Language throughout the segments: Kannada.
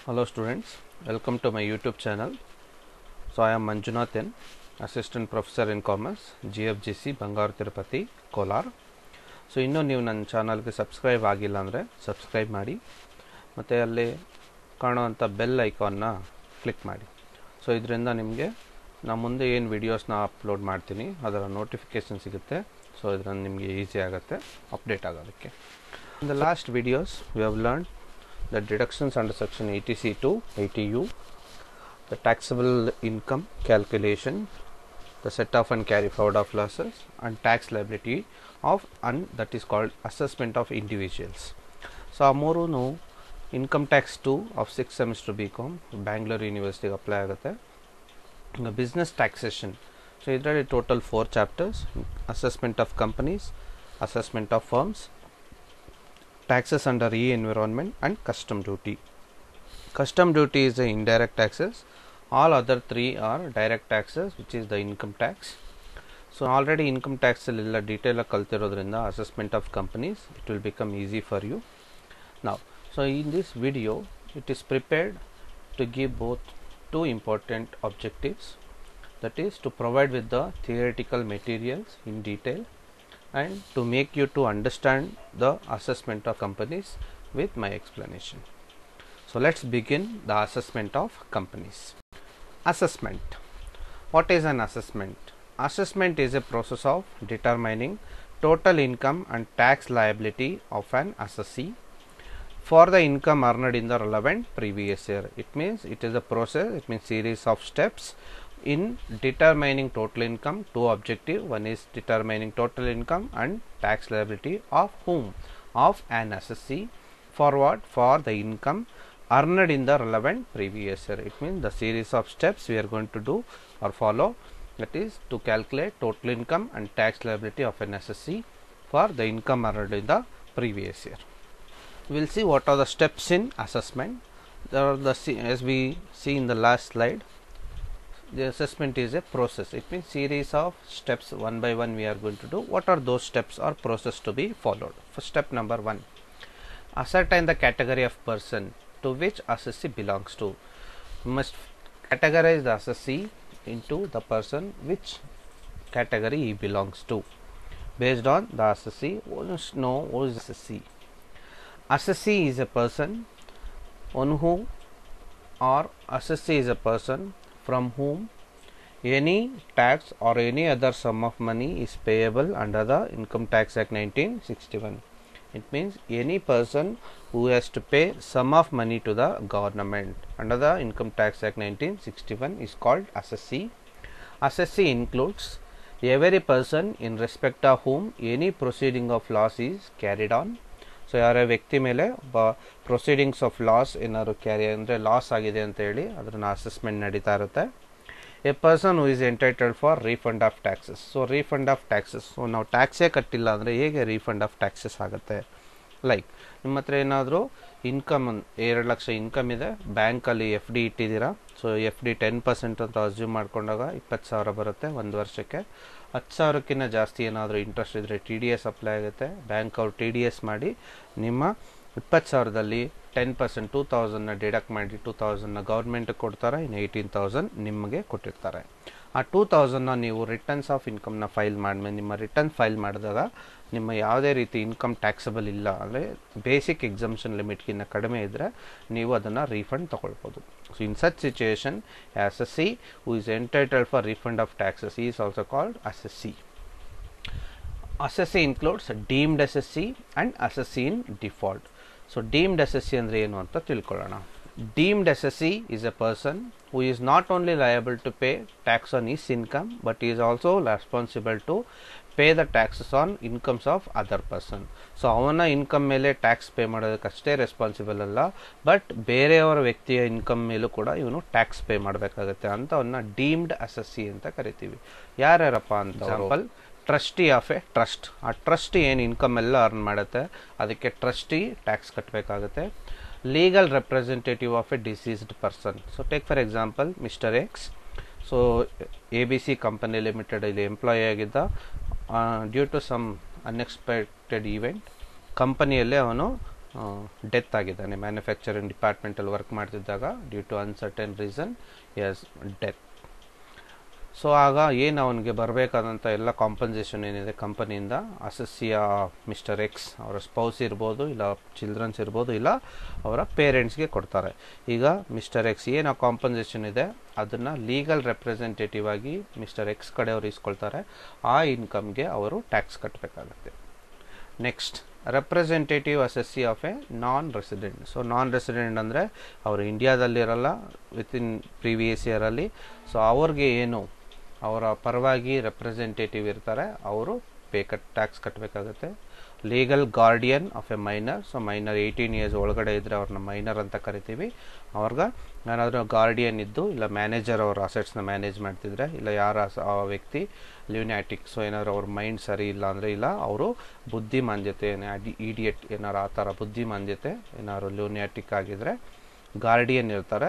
Hello students, welcome to my YouTube channel. So I am Manjunath N, Assistant Professor in Commerce, GFGC, Bangalore, Tirupati, Kolar. So ಇನ್ನೂ ನೀವು ನನ್ನ ಚಾನಲ್ಗೆ ಸಬ್ಸ್ಕ್ರೈಬ್ ಆಗಿಲ್ಲ ಅಂದರೆ ಸಬ್ಸ್ಕ್ರೈಬ್ ಮಾಡಿ ಮತ್ತು ಅಲ್ಲಿ ಕಾಣುವಂಥ ಬೆಲ್ ಐಕಾನ್ನ ಕ್ಲಿಕ್ ಮಾಡಿ. ಸೊ ಇದರಿಂದ ನಿಮಗೆ ನಾನು ಮುಂದೆ ಏನು ವೀಡಿಯೋಸ್ನ ಅಪ್ಲೋಡ್ ಮಾಡ್ತೀನಿ ಅದರ ನೋಟಿಫಿಕೇಷನ್ ಸಿಗುತ್ತೆ. ಸೊ ಇದರಿಂದ ನಿಮಗೆ ಈಸಿ ಆಗುತ್ತೆ ಅಪ್ಡೇಟ್ ಆಗೋದಕ್ಕೆ. In the last videos we have learned the deductions under section 80C to 80U, the taxable income calculation, the set off and carry forward of losses, and tax liability of and that is called assessment of individuals. So amorunu income tax 2 of 6th semester BCom Bangalore University apply agutte. Business taxation, so idರಲ್ಲಿ total 4 chapters: assessment of companies, assessment of firms, taxes under e-environment, and custom duty. Custom duty is the indirect taxes. All other three are direct taxes, which is the income tax. So already income tax illa detail kaltirodrinda assessment of companies it will become easy for you now. So in this video it is prepared to give both two important objectives, that is to provide with the theoretical materials in detail and to make you to understand the assessment of companies with my explanation. So let's begin the assessment of companies. Assessment. What is an assessment? Assessment is a process of determining total income and tax liability of an assessee for the income earned in the relevant previous year. It means it is a process, it means series of steps in determining total income. Two objective, one is determining total income and tax liability of whom? Of an assessee. For what? For the income earned in the relevant previous year. It means the series of steps we are going to do or follow, that is to calculate total income and tax liability of an assessee for the income earned in the previous year. We will see what are the steps in assessment. There are the, as we see in the last slide, the assessment is a process. It means series of steps, one by one we are going to do. What are those steps or process to be followed? For step number 1, ascertain the category of person to which assessee belongs to. You must categorize the assessee into the person which category he belongs to. Based on the assessee, we must know who is assessee. Assessee is a person on who, or assessee is a person from whom any tax or any other sum of money is payable under the Income Tax Act 1961. It means any person who has to pay sum of money to the government under the Income Tax Act 1961 is called assessee. Assessee includes every person in respect of whom any proceeding of loss is carried on. So ಯಾರ ವ್ಯಕ್ತಿ ಮೇಲೆ ಒಬ್ಬ ಪ್ರೊಸೀಡಿಂಗ್ಸ್ ಆಫ್ ಲಾಸ್ ಏನಾದ್ರು ಕ್ಯಾರಿ ಅಂದರೆ ಲಾಸ್ ಆಗಿದೆ ಅಂತ ಹೇಳಿ ಅದನ್ನು ಅಸೆಸ್ಮೆಂಟ್ ನಡೀತಾ ಇರುತ್ತೆ. A person who is entitled for refund of taxes. So refund of taxes, so ನಾವು ಟ್ಯಾಕ್ಸೇ ಕಟ್ಟಿಲ್ಲ ಅಂದರೆ ಹೇಗೆ ರೀಫಂಡ್ ಆಫ್ ಟ್ಯಾಕ್ಸಸ್ ಆಗುತ್ತೆ? ಲೈಕ್ ನಿಮ್ಮ ಹತ್ರ ಏನಾದರೂ ಇನ್ಕಮ್ 2 ಲಕ್ಷ ಇನ್ಕಮ್ ಇದೆ, ಬ್ಯಾಂಕಲ್ಲಿ ಎಫ್ ಡಿ ಇಟ್ಟಿದ್ದೀರಾ. ಸೊ ಎಫ್ ಡಿ 10% ಅಂತ ಅಸ್ಯೂಮ್ ಮಾಡ್ಕೊಂಡಾಗ 20,000 ಬರುತ್ತೆ ಒಂದು ವರ್ಷಕ್ಕೆ. 10,000ಕ್ಕಿಂತ ಜಾಸ್ತಿ ಏನಾದರೂ ಇಂಟ್ರೆಸ್ಟ್ ಇದ್ದರೆ ಟಿ ಡಿ ಎಸ್ ಅಪ್ಲೈ ಆಗುತ್ತೆ. ಬ್ಯಾಂಕ್ ಅವ್ರು ಟಿ ಡಿ ಎಸ್ ಮಾಡಿ ನಿಮ್ಮ 20,000ದಲ್ಲಿ 10% 2,000ನ ಡಿಡಕ್ಟ್ ಮಾಡಿ 2,000ನ ಗೌರ್ಮೆಂಟ್ಗೆ ಕೊಡ್ತಾರೆ, ಇನ್ನು 18,000 ನಿಮಗೆ ಕೊಟ್ಟಿರ್ತಾರೆ. ಆ 2,000ನ ನೀವು ರಿಟರ್ನ್ಸ್ ಆಫ್ ಇನ್ಕಮ್ನ ಫೈಲ್ ಮಾಡಿದ್ಮೇಲೆ ನಿಮ್ಮ ರಿಟರ್ನ್ ಫೈಲ್ ಮಾಡಿದಾಗ ನಿಮ್ಮ ಯಾವುದೇ ರೀತಿ ಇನ್ಕಮ್ ಟ್ಯಾಕ್ಸಬಲ್ ಇಲ್ಲ ಅಂದರೆ ಬೇಸಿಕ್ ಎಕ್ಸಮ್ಷನ್ ಲಿಮಿಟ್ಗಿಂತ ಕಡಿಮೆ ಇದ್ದರೆ ನೀವು ಅದನ್ನು ರೀಫಂಡ್ ತೊಗೊಳ್ಬೋದು. So in such situation assessee who is entitled for refund of taxes he is also called assessee. Assessee includes deemed assessee and assessee in default. So deemed assessee ಅಂದರೆ ಏನು ಅಂತ ತಿಳ್ಕೊಳ್ಳೋಣ. Deemed assessee is a person who is not only liable to pay tax on his income but he is also responsible to pay the taxes on incomes of other person. So ಅವನ ಇನ್ಕಮ್ ಮೇಲೆ ಟ್ಯಾಕ್ಸ್ ಪೇ ಮಾಡೋದಕ್ಕಷ್ಟೇ ರೆಸ್ಪಾನ್ಸಿಬಲ್ ಅಲ್ಲ, ಬಟ್ ಬೇರೆಯವರ ವ್ಯಕ್ತಿಯ ಇನ್ಕಮ್ ಮೇಲೂ ಕೂಡ ಇವನು ಟ್ಯಾಕ್ಸ್ ಪೇ ಮಾಡಬೇಕಾಗುತ್ತೆ ಅಂತ ಅವನ್ನ ಡೀಮ್ಡ್ ಅಸೆಸ್ಸಿ ಅಂತ ಕರಿತೀವಿ. ಯಾರ್ಯಾರಪ್ಪ ಅಂತ example, trustee of a trust. ಆ ಟ್ರಸ್ಟ್ ಏನು ಇನ್ಕಮ್ ಎಲ್ಲ ಅರ್ನ್ ಮಾಡುತ್ತೆ ಅದಕ್ಕೆ ಟ್ರಸ್ಟಿ ಟ್ಯಾಕ್ಸ್ ಕಟ್ಟಬೇಕಾಗುತ್ತೆ. Legal representative of a deceased person. So take for example mister X. So A B C company limited ಇಲ್ಲಿ ಎಂಪ್ಲಾಯಿ ಆಗಿದ್ದ. Due to some unexpected event ಕಂಪನಿಯಲ್ಲೇ ಅವನು ಡೆತ್ ಆಗಿದ್ದಾನೆ, ಮ್ಯಾನುಫ್ಯಾಕ್ಚರಿಂಗ್ ಡಿಪಾರ್ಟ್ಮೆಂಟಲ್ಲಿ ವರ್ಕ್ ಮಾಡ್ತಿದ್ದಾಗ due to uncertain reason is death. So ಆಗ ಏನು ಅವನಿಗೆ ಬರಬೇಕಾದಂಥ ಎಲ್ಲ ಕಾಂಪನ್ಸೇಷನ್ ಏನಿದೆ ಕಂಪನಿಯಿಂದ ಅಸಸ್ಸಿಯ ಮಿಸ್ಟರ್ ಎಕ್ಸ್ ಅವರ ಸ್ಪೌಸ್ ಇರ್ಬೋದು, ಇಲ್ಲ ಚಿಲ್ಡ್ರನ್ಸ್ ಇರ್ಬೋದು, ಇಲ್ಲ ಅವರ ಪೇರೆಂಟ್ಸ್ಗೆ ಕೊಡ್ತಾರೆ. ಈಗ ಮಿಸ್ಟರ್ ಎಕ್ಸ್ ಏನು ಕಾಂಪನ್ಸೇಷನ್ ಇದೆ ಅದನ್ನು ಲೀಗಲ್ ರೆಪ್ರೆಸೆಂಟೇಟಿವ್ ಆಗಿ ಮಿಸ್ಟರ್ ಎಕ್ಸ್ ಕಡೆಯವರು ಇಸ್ಕೊಳ್ತಾರೆ. ಆ ಇನ್ಕಮ್ಗೆ ಅವರು ಟ್ಯಾಕ್ಸ್ ಕಟ್ಟಬೇಕಾಗತ್ತೆ. Next, representative assessee of a non resident. So non resident ಅಂದರೆ ಅವರು ಇಂಡಿಯಾದಲ್ಲಿರಲ್ಲ, ವಿತಿನ್ ಪ್ರೀವಿಯಸ್ ಇಯರಲ್ಲಿ. ಸೊ ಅವ್ರಿಗೆ ಏನು ಅವರ ಪರವಾಗಿ ರೆಪ್ರೆಸೆಂಟೇಟಿವ್ ಇರ್ತಾರೆ, ಅವರು ಟ್ಯಾಕ್ಸ್ ಕಟ್ಟಬೇಕಾಗುತ್ತೆ. Legal guardian of a minor. So minor 18 years ಒಳಗಡೆ ಇದ್ದರೆ ಅವ್ರನ್ನ ಮೈನರ್ ಅಂತ ಕರಿತೀವಿ. ಅವ್ರಿಗೆ ಏನಾದರೂ ಗಾರ್ಡಿಯನ್ ಇದ್ದು, ಇಲ್ಲ ಮ್ಯಾನೇಜರ್ ಅವ್ರ ಅಸೆಟ್ಸ್ನ ಮ್ಯಾನೇಜ್ ಮಾಡ್ತಿದ್ರೆ, ಇಲ್ಲ ಯಾರ ಆ ವ್ಯಕ್ತಿ ಲ್ಯೂನ್ಯಾಟಿಕ್, ಸೊ ಏನಾದ್ರು ಅವ್ರ ಮೈಂಡ್ ಸರಿ ಇಲ್ಲ ಅಂದರೆ, ಇಲ್ಲ ಅವರು ಬುದ್ಧಿಮಾಂದ್ಯತೆ ಇಡಿಯಟ್ ಏನಾರು ಆ ಥರ ಬುದ್ಧಿಮಾಂದ್ಯತೆ ಏನಾದ್ರು ಲ್ಯೂನ್ಯಾಟಿಕ್ ಆಗಿದ್ರೆ ಗಾರ್ಡಿಯನ್ ಇರ್ತಾರೆ,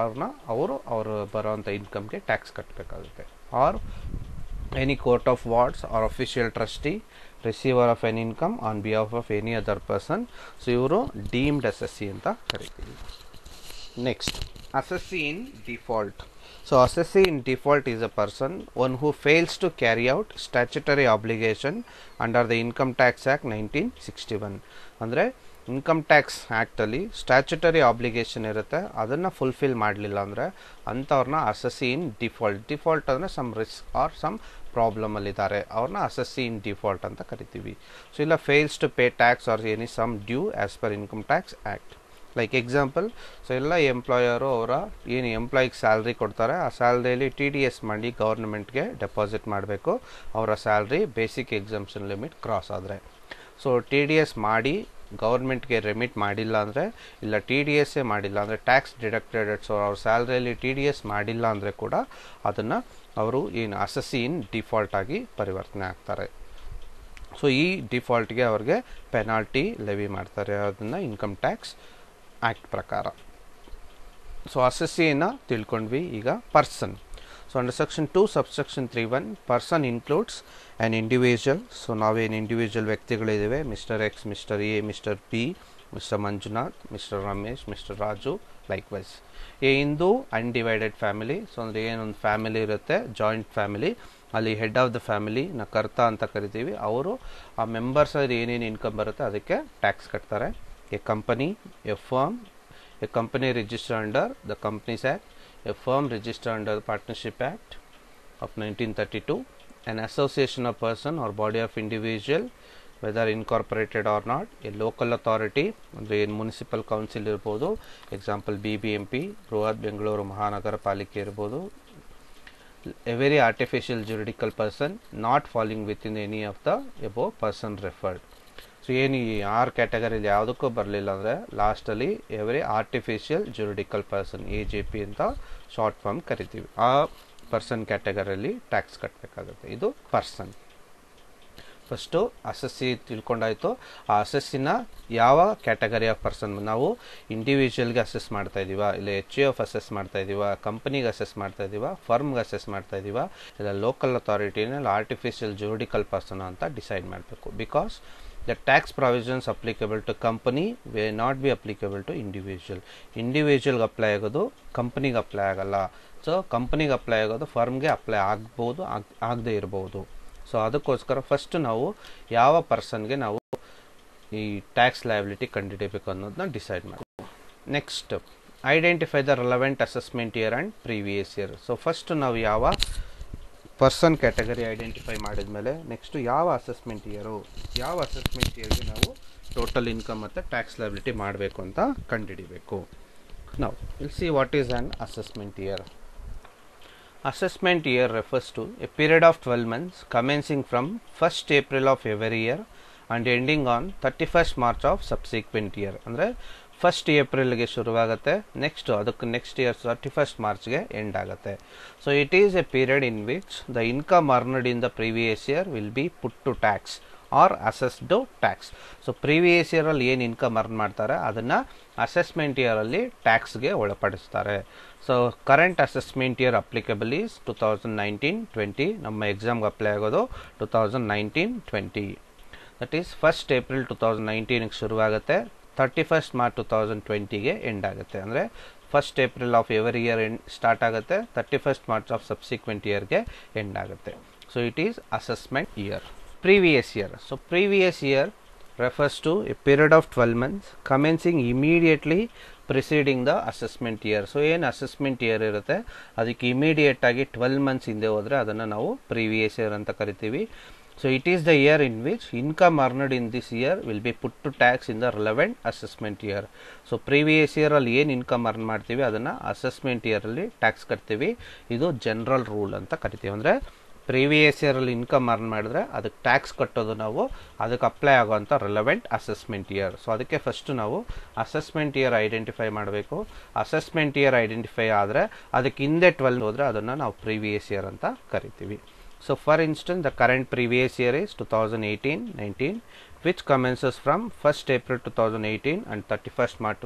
ಅವರು ಬರೋವಂಥ ಇನ್ಕಮ್ಗೆ ಟ್ಯಾಕ್ಸ್ ಕಟ್ಟಬೇಕಾಗುತ್ತೆ. Or any court of wards or official trustee receiver of an income on behalf of any other person. So ಇವರು ಡೀಮ್ಡ್ ಅಸೆಸ್ಸಿ ಅಂತ ಕರಿತೀವಿ. Next, assessee in default. So assessee in default is a person one who fails to carry out statutory obligation under the Income Tax Act 1961. ಅಂದರೆ ಇನ್ಕಮ್ ಟ್ಯಾಕ್ಸ್ ಆ್ಯಕ್ಟಲ್ಲಿ ಸ್ಟ್ಯಾಚ್ಯುಟರಿ ಆಬ್ಲಿಗೇಷನ್ ಇರುತ್ತೆ, ಅದನ್ನು ಫುಲ್ಫಿಲ್ ಮಾಡಲಿಲ್ಲ ಅಂದರೆ ಅಂಥವ್ರನ್ನ ಅಸೆಸ್ಸಿ ಇನ್ ಡಿಫಾಲ್ಟ್ ಅಂದರೆ ಸಮ್ ರಿಸ್ಕ್ ಆರ್ ಸಮ್ ಪ್ರಾಬ್ಲಮಲ್ಲಿದ್ದಾರೆ, ಅವ್ರನ್ನ ಅಸೆಸ್ಸಿ ಇನ್ ಡಿಫಾಲ್ಟ್ ಅಂತ ಕರಿತೀವಿ. ಸೊ ಇಲ್ಲ fails to pay tax or any sum due as per income tax act. Like example, so ಎಲ್ಲ ಎಂಪ್ಲಾಯರು ಅವರ ಏನು ಎಂಪ್ಲಾಯಿಗೆ ಸ್ಯಾಲ್ರಿ ಕೊಡ್ತಾರೆ, ಆ ಸ್ಯಾಲ್ರಿಯಲ್ಲಿ TDS ಮಾಡಿ ಗೌರ್ಮೆಂಟ್ಗೆ ಡೆಪಾಸಿಟ್ ಮಾಡಬೇಕು. ಅವರ salary basic exemption limit cross ಆದರೆ. ಸೊ TDS ಮಾಡಿ ಗೌರ್ಮೆಂಟ್ಗೆ ರೆಮಿಟ್ ಮಾಡಿಲ್ಲ ಅಂದರೆ, ಇಲ್ಲ TDS ಮಾಡಿಲ್ಲ ಅಂದರೆ ಟ್ಯಾಕ್ಸ್ ಡಿಡಕ್ಟೆಡ್. ಸೊ ಅವ್ರ ಸ್ಯಾಲ್ರಿಯಲ್ಲಿ TDS ಮಾಡಿಲ್ಲ ಅಂದರೆ ಕೂಡ ಅದನ್ನು ಅವರು ಏನು ಅಸೆಸ್ಸಿ ಇನ್ ಡಿಫಾಲ್ಟ್ ಆಗಿ ಪರಿವರ್ತನೆ ಆಗ್ತಾರೆ. ಸೊ ಈ ಡಿಫಾಲ್ಟ್ಗೆ ಅವ್ರಿಗೆ ಪೆನಾಲ್ಟಿ ಲೆವಿ ಮಾಡ್ತಾರೆ, ಅದನ್ನು ಇನ್ಕಮ್ ಟ್ಯಾಕ್ಸ್ ಆ್ಯಕ್ಟ್ ಪ್ರಕಾರ. ಸೊ ಅಸೆಸ್ಸಿಯನ್ನು ತಿಳ್ಕೊಂಡ್ವಿ. ಈಗ person. So under section 2 subsection 3(1) person includes an individual. So ನಾವೇನು ಇಂಡಿವಿಜುವಲ್ ವ್ಯಕ್ತಿಗಳಿದ್ದೇವೆ, mister X, mister A, mister P, mister Manjunath, mister Ramesh, mister Raju, likewise. Hindu undivided family. So ಅಂದರೆ ಏನೊಂದು ಫ್ಯಾಮಿಲಿ ಇರುತ್ತೆ, ಜಾಯಿಂಟ್ ಫ್ಯಾಮಿಲಿ, ಅಲ್ಲಿ ಹೆಡ್ ಆಫ್ ದ ಫ್ಯಾಮಿಲಿನ ಕರ್ತ ಅಂತ ಕರಿತೀವಿ. ಅವರು ಆ ಮೆಂಬರ್ಸ್ ಅಲ್ಲಿ ಏನೇನು ಇನ್ಕಮ್ ಬರುತ್ತೆ ಅದಕ್ಕೆ ಟ್ಯಾಕ್ಸ್ ಕಟ್ತಾರೆ. A company, a firm, a company registered under the Companies Act, a firm registered under the Partnership Act of 1932, an association of person or body of individual, whether incorporated or not, a local authority, ಅಂದರೆ ಮುನ್ಸಿಪಲ್ ಕೌನ್ಸಿಲ್ ಇರ್ಬೋದು, ಎಕ್ಸಾಂಪಲ್ BBMP, ಬೃಹತ್ ಬೆಂಗಳೂರು ಮಹಾನಗರ ಪಾಲಿಕೆ ಇರ್ಬೋದು. A very artificial juridical person not falling within any of the above person referred. So ಏನು ಈ 6 ಕ್ಯಾಟಗರಿಲಿ ಯಾವುದಕ್ಕೂ ಬರಲಿಲ್ಲ ಅಂದರೆ ಲಾಸ್ಟಲ್ಲಿ every artificial juridical person AJP ಅಂತ ಶಾರ್ಟ್ ಫಾರ್ಮ್ ಕರಿತೀವಿ. ಆ ಪರ್ಸನ್ ಕ್ಯಾಟಗರಿಯಲ್ಲಿ ಟ್ಯಾಕ್ಸ್ ಕಟ್ಟಬೇಕಾಗುತ್ತೆ. ಇದು ಪರ್ಸನ್. First assessee ತಿಳ್ಕೊಂಡಾಯಿತು. ಆ ಅಸೆಸ್ಸಿನ ಯಾವ ಕ್ಯಾಟಗರಿ ಆಫ್ ಪರ್ಸನ್, ನಾವು ಇಂಡಿವಿಜುವಲ್ಗೆ ಅಸೆಸ್ ಮಾಡ್ತಾ ಇದ್ದೀವಾ, ಇಲ್ಲ HUF ಅಸೆಸ್ ಮಾಡ್ತಾ ಇದ್ದೀವಾ, ಕಂಪನಿಗೆ ಅಸೆಸ್ ಮಾಡ್ತಾ ಇದ್ದೀವಾ, ಫರ್ಮ್ಗೆ ಅಸೆಸ್ ಮಾಡ್ತಾ ಇದ್ದೀವಾ, ಇಲ್ಲ ಲೋಕಲ್ ಅಥಾರಿಟಿನ ಆರ್ಟಿಫಿಷಿಯಲ್ ಜುರಿಡಿಕಲ್ ಪರ್ಸನ್ ಅಂತ ಡಿಸೈಡ್ ಮಾಡಬೇಕು. Because the tax provisions applicable to company will not be applicable to individual. ಇಂಡಿವಿಜುವಲ್ಗೆ ಅಪ್ಲೈ ಆಗೋದು ಕಂಪನಿಗೆ ಅಪ್ಲೈ ಆಗಲ್ಲ. ಸೊ ಕಂಪನಿಗೆ ಅಪ್ಲೈ ಆಗೋದು ಫರ್ಮ್ಗೆ ಅಪ್ಲೈ ಆಗ್ಬೋದು, ಆಗದೇ ಇರ್ಬೋದು. ಸೊ ಅದಕ್ಕೋಸ್ಕರ ಫಸ್ಟ್ ನಾವು ಯಾವ ಪರ್ಸನ್ಗೆ ನಾವು ಈ ಟ್ಯಾಕ್ಸ್ ಲಯಬಿಲಿಟಿ ಕಂಡುಹಿಡಿಯಬೇಕು ಅನ್ನೋದನ್ನ ಡಿಸೈಡ್ ಮಾಡಿ. Next, identify the relevant assessment year and previous year. So first ನಾವು ಯಾವ ಪರ್ಸನ್ ಕ್ಯಾಟಗರಿ ಐಡೆಂಟಿಫೈ ಮಾಡಿದ ಮೇಲೆ ನೆಕ್ಸ್ಟು ಯಾವ ಅಸೆಸ್ಮೆಂಟ್ ಇಯರ್ಗೆ ನಾವು ಟೋಟಲ್ ಇನ್ಕಮ್ ಮತ್ತು ಟ್ಯಾಕ್ಸ್ ಲಯಬಿಲಿಟಿ ಮಾಡಬೇಕು ಅಂತ ಕಂಡುಹಿಡಿಬೇಕು. ನಾವು will see what is an assessment year. Assessment year refers to a period of 12 months commencing from 1st April of every year and ending on 31st March of subsequent year. ಅಂದರೆ 1st Aprilಗೆ ಶುರುವಾಗುತ್ತೆ, ನೆಕ್ಸ್ಟ್ ಇಯರ್ 31st Marchಗೆ ಎಂಡ್ ಆಗುತ್ತೆ. So it is a period in which the income earned in the previous year will be put to tax or assessed tax. So previous ಇಯರಲ್ಲಿ ಏನು ಇನ್ಕಮ್ ಅರ್ನ್ ಮಾಡ್ತಾರೆ ಅದನ್ನು ಅಸೆಸ್ಮೆಂಟ್ ಇಯರಲ್ಲಿ ಟ್ಯಾಕ್ಸ್ಗೆ ಒಳಪಡಿಸ್ತಾರೆ. So current assessment year applicable is 2019-20. ನಮ್ಮ ಎಕ್ಸಾಮ್ಗೆ ಅಪ್ಲೈ ಆಗೋದು 2019-20. ದಟ್ ಈಸ್ 1st April 2019ಗೆ ಶುರುವಾಗುತ್ತೆ, 31st March 2020ಗೆ ಎಂಡ್ ಆಗುತ್ತೆ. ಅಂದರೆ 1st April of every year start ಆಗುತ್ತೆ, 31st March ಆಫ್ ಸಬ್ಸಿಕ್ವೆಂಟ್ ಇಯರ್ಗೆ ಎಂಡ್ ಆಗುತ್ತೆ. So it is assessment year. Previous year. So previous year refers to a period of 12 months commencing immediately preceding the assessment year. So ಏನು ಅಸೆಸ್ಮೆಂಟ್ ಇಯರ್ ಇರುತ್ತೆ ಅದಕ್ಕೆ ಇಮಿಡಿಯೇಟ್ ಆಗಿ 12 ಮಂತ್ಸ್ ಹಿಂದೆ ಹೋದರೆ ಅದನ್ನು ನಾವು ಪ್ರೀವಿಯಸ್ ಇಯರ್ ಅಂತ ಕರಿತೀವಿ. So it is the year in which income earned in this year will be put to tax in the relevant assessment year. So previous ಇಯರಲ್ಲಿ ಏನು ಇನ್ಕಮ್ ಅರ್ನ್ ಮಾಡ್ತೀವಿ ಅದನ್ನು ಅಸೆಸ್ಮೆಂಟ್ ಇಯರಲ್ಲಿ ಟ್ಯಾಕ್ಸ್ ಕಟ್ತೀವಿ. ಇದು ಜನರಲ್ ರೂಲ್ ಅಂತ ಕರಿತೀವಿ. ಅಂದರೆ ಪ್ರೀವಿಯಸ್ ಇಯರಲ್ಲಿ ಇನ್ಕಮ್ ಅರ್ನ್ ಮಾಡಿದ್ರೆ ಅದಕ್ಕೆ ಟ್ಯಾಕ್ಸ್ ಕಟ್ಟೋದು ನಾವು ಅದಕ್ಕೆ ಅಪ್ಲೈ ಆಗೋವಂಥ ರಿಲೆವೆಂಟ್ ಅಸೆಸ್ಮೆಂಟ್ ಇಯರ್. ಸೊ ಅದಕ್ಕೆ ಫಸ್ಟು ನಾವು ಅಸೆಸ್ಮೆಂಟ್ ಇಯರ್ ಐಡೆಂಟಿಫೈ ಮಾಡಬೇಕು. ಅಸೆಸ್ಮೆಂಟ್ ಇಯರ್ ಐಡೆಂಟಿಫೈ ಆದರೆ ಅದಕ್ಕೆ ಹಿಂದೆ 12 ಹೋದರೆ ಅದನ್ನು ನಾವು ಪ್ರೀವಿಯಸ್ ಇಯರ್ ಅಂತ ಕರಿತೀವಿ. So for instance the current previous year is 2018-19 which commences from 1st April 2018 and 31st March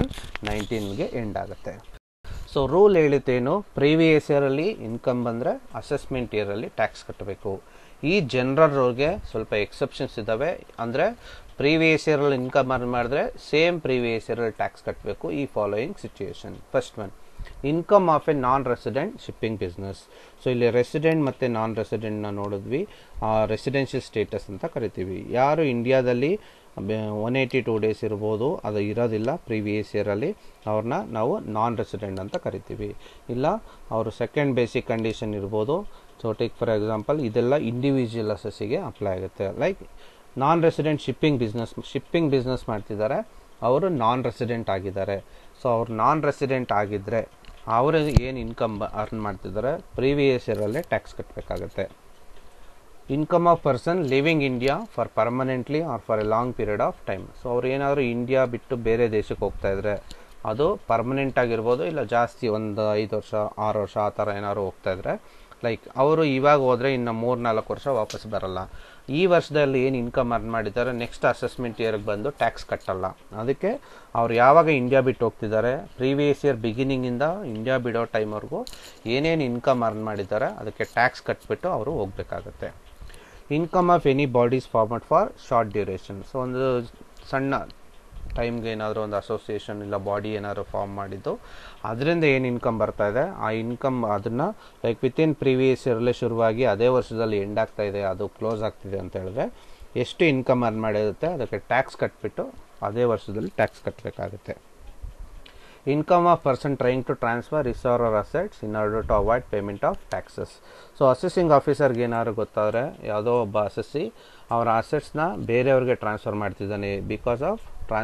2019ಗೆ ಎಂಡ್ ಆಗುತ್ತೆ. ಸೊ ರೂಲ್ ಹೇಳಿದ್ದೇನು, ಪ್ರೀವಿಯಸ್ ಇಯರಲ್ಲಿ ಇನ್ಕಮ್ ಬಂದರೆ ಅಸೆಸ್ಮೆಂಟ್ ಇಯರಲ್ಲಿ ಟ್ಯಾಕ್ಸ್ ಕಟ್ಟಬೇಕು. ಈ ಜನರಲ್ ರೂಲ್ಗೆ ಸ್ವಲ್ಪ ಎಕ್ಸೆಪ್ಷನ್ಸ್ ಇದ್ದಾವೆ. ಅಂದರೆ ಪ್ರೀವಿಯಸ್ ಇಯರಲ್ಲಿ ಇನ್ಕಮ್ ಅರ್ನ್ ಮಾಡಿದ್ರೆ ಸೇಮ್ ಪ್ರೀವಿಯಸ್ ಇಯರಲ್ಲಿ ಟ್ಯಾಕ್ಸ್ ಕಟ್ಟಬೇಕು. ಈ following situation. First one, income of a non resident shipping business. So ಇಲ್ಲಿ ರೆಸಿಡೆಂಟ್ ಮತ್ತು ನಾನ್ ರೆಸಿಡೆಂಟ್ನ ನೋಡಿದ್ವಿ, ರೆಸಿಡೆನ್ಷಿಯಲ್ ಸ್ಟೇಟಸ್ ಅಂತ ಕರಿತೀವಿ. ಯಾರು ಇಂಡಿಯಾದಲ್ಲಿ 182 ಡೇಸ್ ಇರ್ಬೋದು, ಅದು ಇರೋದಿಲ್ಲ ಪ್ರೀವಿಯಸ್ ಇಯರಲ್ಲಿ, ಅವ್ರನ್ನ ನಾವು ನಾನ್ ರೆಸಿಡೆಂಟ್ ಅಂತ ಕರಿತೀವಿ. ಇಲ್ಲ ಅವರು ಸೆಕೆಂಡ್ ಬೇಸಿಕ್ ಕಂಡೀಷನ್ ಇರ್ಬೋದು. ಸೊ ಟೇಕ್ ಫಾರ್ ಎಕ್ಸಾಂಪಲ್ ಇದೆಲ್ಲ ಇಂಡಿವಿಜುವಲ್ ಅಸೆಸ್ಸಿಗೆ ಅಪ್ಲೈ ಆಗುತ್ತೆ. Like non resident shipping business ಮಾಡ್ತಿದ್ದಾರೆ, ಅವರು ನಾನ್ ರೆಸಿಡೆಂಟ್ ಆಗಿದ್ದಾರೆ. ಸೊ ಅವ್ರು ನಾನ್ ರೆಸಿಡೆಂಟ್ ಆಗಿದ್ದರೆ ಅವರು ಏನು ಇನ್ಕಮ್ ಅರ್ನ್ ಮಾಡ್ತಿದ್ದಾರೆ ಪ್ರೀವಿಯಸ್ ಇಯರಲ್ಲೇ ಟ್ಯಾಕ್ಸ್ ಕಟ್ಟಬೇಕಾಗುತ್ತೆ. Income of person living India for permanently or for a long period of time. So ಅವ್ರು ಏನಾದರೂ ಇಂಡಿಯಾ ಬಿಟ್ಟು ಬೇರೆ ದೇಶಕ್ಕೆ ಹೋಗ್ತಾ ಇದ್ರೆ ಅದು ಪರ್ಮನೆಂಟ್ ಆಗಿರ್ಬೋದು, ಇಲ್ಲ ಜಾಸ್ತಿ ಒಂದು 5 ವರ್ಷ 6 ವರ್ಷ ಆ ಥರ ಏನಾದ್ರು ಹೋಗ್ತಾ ಇದ್ರೆ, ಲೈಕ್ ಅವರು ಇವಾಗ ಹೋದರೆ ಇನ್ನು 3-4 ವರ್ಷ ವಾಪಸ್ ಬರಲ್ಲ. ಈ ವರ್ಷದಲ್ಲಿ ಏನು ಇನ್ಕಮ್ ಅರ್ನ್ ಮಾಡಿದ್ದಾರೆ ನೆಕ್ಸ್ಟ್ ಅಸೆಸ್ಮೆಂಟ್ ಇಯರ್ಗೆ ಬಂದು ಟ್ಯಾಕ್ಸ್ ಕಟ್ಟಲ್ಲ. ಅದಕ್ಕೆ ಅವ್ರು ಯಾವಾಗ ಇಂಡಿಯಾ ಬಿಟ್ಟು ಹೋಗ್ತಿದ್ದಾರೆ ಪ್ರೀವಿಯಸ್ ಇಯರ್ ಬಿಗಿನಿಂಗಿಂದ ಇಂಡಿಯಾ ಬಿಡೋ ಟೈಮ್ವರೆಗೂ ಏನೇನು ಇನ್ಕಮ್ ಅರ್ನ್ ಮಾಡಿದ್ದಾರೆ ಅದಕ್ಕೆ ಟ್ಯಾಕ್ಸ್ ಕಟ್ಬಿಟ್ಟು ಅವರು ಹೋಗಬೇಕಾಗತ್ತೆ. Income of any bodies formed for short duration. So ಒಂದು ಸಣ್ಣ ಟೈಮ್ಗೆ ಏನಾದರೂ ಒಂದು ಅಸೋಸಿಯೇಷನ್ ಇಲ್ಲ ಬಾಡಿ ಏನಾದರೂ ಫಾರ್ಮ್ ಮಾಡಿದ್ದು ಅದರಿಂದ ಏನು ಇನ್ಕಮ್ ಬರ್ತಾ ಇದೆ ಆ ಇನ್ಕಮ್ ಅದನ್ನು ಲೈಕ್ ವಿತಿನ್ ಪ್ರೀವಿಯಸ್ ಇಯರಲ್ಲೇ ಶುರುವಾಗಿ ಅದೇ ವರ್ಷದಲ್ಲಿ ಎಂಡ್ ಆಗ್ತಾ ಇದೆ, ಅದು ಕ್ಲೋಸ್ ಆಗ್ತಿದೆ ಅಂತ ಹೇಳಿದ್ರೆ ಎಷ್ಟು ಇನ್ಕಮ್ ಅರ್ನ್ ಮಾಡಿರುತ್ತೆ ಅದಕ್ಕೆ ಟ್ಯಾಕ್ಸ್ ಕಟ್ಬಿಟ್ಟು ಅದೇ ವರ್ಷದಲ್ಲಿ ಟ್ಯಾಕ್ಸ್ ಕಟ್ಟಬೇಕಾಗುತ್ತೆ. Income of person trying to transfer his or her assets in order to avoid payment of taxes. So assessing ಆಫೀಸರ್ಗೆ ಏನಾದ್ರು ಗೊತ್ತಾದರೆ ಯಾವುದೋ ಒಬ್ಬ ಅಸೆಸ್ಸಿ ಅವರ ಅಸೆಟ್ಸ್ನ ಬೇರೆಯವ್ರಿಗೆ ಟ್ರಾನ್ಸ್ಫರ್ ಮಾಡ್ತಿದ್ದಾನೆ because of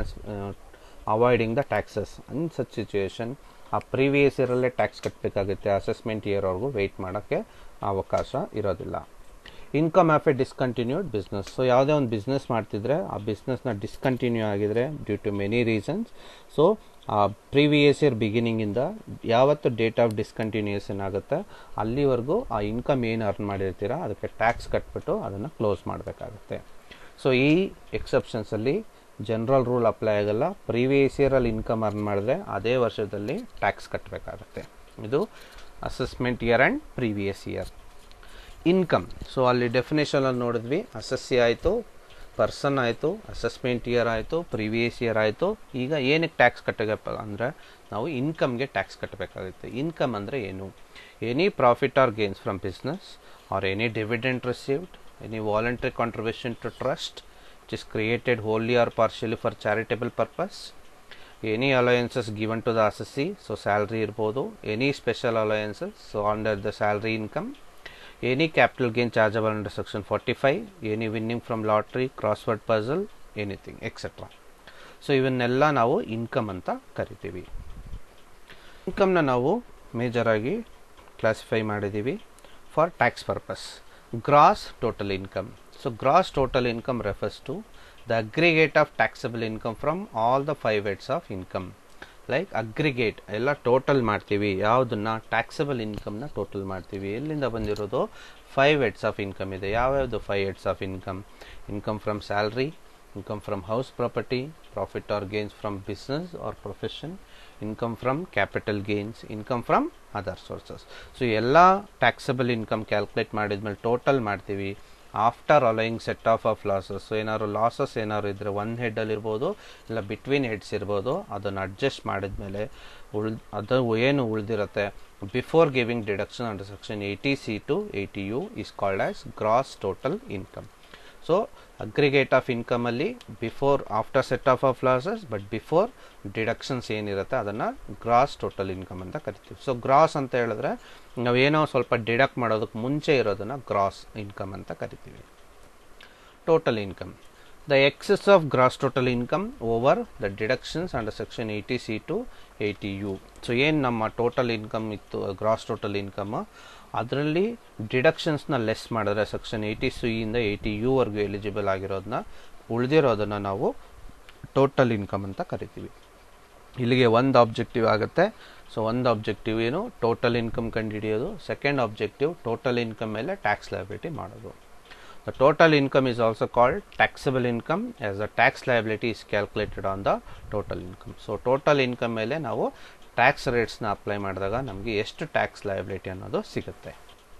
avoiding the taxes. In such situation ಆ ಪ್ರೀವಿಯಸ್ ಇಯರಲ್ಲೇ ಟ್ಯಾಕ್ಸ್ ಕಟ್ಟಬೇಕಾಗುತ್ತೆ. ಅಸೆಸ್ಮೆಂಟ್ ಇಯರ್ವರೆಗೂ ವೆಯ್ಟ್ ಮಾಡೋಕ್ಕೆ ಅವಕಾಶ ಇರೋದಿಲ್ಲ. Income of a discontinued business. So ಯಾವುದೇ ಒಂದು ಬಿಸ್ನೆಸ್ ಮಾಡ್ತಿದ್ರೆ ಆ ಬಿಸ್ನೆಸ್ನ ಡಿಸ್ಕಂಟಿನ್ಯೂ ಆಗಿದ್ರೆ due to many reasons, so ಆ ಪ್ರೀವಿಯಸ್ ಇಯರ್ ಬಿಗಿನಿಂಗಿಂದ ಯಾವತ್ತು ಡೇಟ್ ಆಫ್ ಡಿಸ್ಕಂಟಿನ್ಯೂಯೇಷನ್ ಆಗುತ್ತೆ ಅಲ್ಲಿವರೆಗೂ ಆ ಇನ್ಕಮ್ ಏನು ಅರ್ನ್ ಮಾಡಿರ್ತೀರ ಅದಕ್ಕೆ ಟ್ಯಾಕ್ಸ್ ಕಟ್ಬಿಟ್ಟು ಅದನ್ನು ಕ್ಲೋಸ್ ಮಾಡಬೇಕಾಗುತ್ತೆ. ಸೊ ಈ ಎಕ್ಸೆಪ್ಷನ್ಸಲ್ಲಿ ಜನರಲ್ ರೂಲ್ ಅಪ್ಲೈ ಆಗಲ್ಲ. ಪ್ರೀವಿಯಸ್ ಇಯರಲ್ಲಿ ಇನ್ಕಮ್ ಅರ್ನ್ ಮಾಡಿದ್ರೆ ಅದೇ ವರ್ಷದಲ್ಲಿ ಟ್ಯಾಕ್ಸ್ ಕಟ್ಟಬೇಕಾಗುತ್ತೆ. ಇದು assessment year and previous year. Income, so ಅಲ್ಲಿ ಡೆಫಿನೇಷನಲ್ಲಿ ನೋಡಿದ್ವಿ, ಅಸೆಸ್ಸಿ ಆಯಿತು, ಪರ್ಸನ್ ಆಯಿತು, ಅಸೆಸ್ಮೆಂಟ್ ಇಯರ್ ಆಯಿತು, ಪ್ರೀವಿಯಸ್ ಇಯರ್ ಆಯಿತು. ಈಗ ಏನಕ್ಕೆ ಟ್ಯಾಕ್ಸ್ ಕಟ್ಟಬೇಕಪ್ಪ ಅಂದರೆ ನಾವು ಇನ್ಕಮ್ಗೆ ಟ್ಯಾಕ್ಸ್ ಕಟ್ಟಬೇಕಾಗುತ್ತೆ. ಇನ್ಕಮ್ ಅಂದರೆ ಏನು? Any profit or gains from business or any dividend received, any voluntary contribution to trust which is created wholly or partially for charitable purpose, any allowances given to the assessee, so salary irbodu, any special allowances, so under the salary income, any capital gain chargeable under section 45, any winning from lottery, crossword puzzle, anything etc. So ಇವನ್ನೆಲ್ಲ ನಾವು ಇನ್ಕಮ್ ಅಂತ ಕರಿತೀವಿ. ಇನ್ಕಮ್ನ ನಾವು ಮೇಜರಾಗಿ ಕ್ಲಾಸಿಫೈ ಮಾಡಿದ್ದೀವಿ for tax purpose. Gross total income. So gross total income refers to the aggregate of taxable income from all the 5 heads of income. Like aggregate ಎಲ್ಲ ಟೋಟಲ್ ಮಾಡ್ತೀವಿ, ಯಾವುದನ್ನ ಟ್ಯಾಕ್ಸಬಲ್ ಇನ್ಕಮ್ನ ಟೋಟಲ್ ಮಾಡ್ತೀವಿ. ಎಲ್ಲಿಂದ ಬಂದಿರೋದು 5 heads of income ಇದೆ. ಯಾವ್ಯಾವುದು 5 heads of income? Income from salary, income from house property, profit or gains from business or profession, income from capital gains, income from other sources. So ಎಲ್ಲ ಟ್ಯಾಕ್ಸಬಲ್ ಇನ್ಕಮ್ ಕ್ಯಾಲ್ಕುಲೇಟ್ ಮಾಡಿದ್ಮೇಲೆ ಟೋಟಲ್ ಮಾಡ್ತೀವಿ. After allowing set off losses. So ಏನಾದ್ರು ಲಾಸಸ್ ಏನಾದ್ರು ಇದ್ದರೆ ಒಂದು ಹೆಡ್ಡಲ್ಲಿ ಇರ್ಬೋದು, ಇಲ್ಲ ಬಿಟ್ವೀನ್ ಹೆಡ್ಸ್ ಇರ್ಬೋದು, ಅದನ್ನು ಅಡ್ಜಸ್ಟ್ ಮಾಡಿದ್ಮೇಲೆ ಅದು ಏನು ಉಳಿದಿರುತ್ತೆ before giving deduction under section 80C to 80U is called as gross total income. So aggregate of ಇನ್ಕಮಲ್ಲಿ before after set off losses but before deductions ಏನಿರುತ್ತೆ ಅದನ್ನು ಗ್ರಾಸ್ ಟೋಟಲ್ ಇನ್ಕಮ್ ಅಂತ ಕರಿತೀವಿ. ಸೊ ಗ್ರಾಸ್ ಅಂತ ಹೇಳಿದ್ರೆ ನಾವೇನೋ ಸ್ವಲ್ಪ ಡಿಡಕ್ಟ್ ಮಾಡೋದಕ್ಕೆ ಮುಂಚೆ ಇರೋದನ್ನು ಗ್ರಾಸ್ ಇನ್ಕಮ್ ಅಂತ ಕರಿತೀವಿ. Total income, the excess of gross total income over the deductions under section 80C to 80U. So ಏನು ನಮ್ಮ ಟೋಟಲ್ ಇನ್ಕಮ್ ಇತ್ತು ಗ್ರಾಸ್ ಟೋಟಲ್ ಇನ್ಕಮ್, ಅದರಲ್ಲಿ ಡಿಡಕ್ಷನ್ಸ್ನ ಲೆಸ್ ಮಾಡಿದ್ರೆ ಸೆಕ್ಷನ್ 80C ಇಂದ 80U ವರೆಗೂ ಎಲಿಜಿಬಲ್ ಆಗಿರೋದನ್ನ ಉಳಿದಿರೋದನ್ನು ನಾವು ಟೋಟಲ್ ಇನ್ಕಮ್ ಅಂತ ಕರಿತೀವಿ. ಇಲ್ಲಿಗೆ ಒಂದು ಆಬ್ಜೆಕ್ಟಿವ್ ಆಗುತ್ತೆ. ಸೊ ಒಂದು ಆಬ್ಜೆಕ್ಟಿವ್ ಏನು ಟೋಟಲ್ ಇನ್ಕಮ್ ಕಂಡುಹಿಡಿಯೋದು, ಸೆಕೆಂಡ್ ಆಬ್ಜೆಕ್ಟಿವ್ ಟೋಟಲ್ ಇನ್ಕಮ್ ಮೇಲೆ ಟ್ಯಾಕ್ಸ್ ಲಯಬಿಲಿಟಿ ಮಾಡೋದು. The total income is also called taxable income as the tax liability is calculated on the total income. So total income ಮೇಲೆ ನಾವು ಟ್ಯಾಕ್ಸ್ ರೇಟ್ಸ್ನ ಅಪ್ಲೈ ಮಾಡಿದಾಗ ನಮಗೆ ಎಷ್ಟು ಟ್ಯಾಕ್ಸ್ ಲಯಬಿಲಿಟಿ ಅನ್ನೋದು ಸಿಗುತ್ತೆ.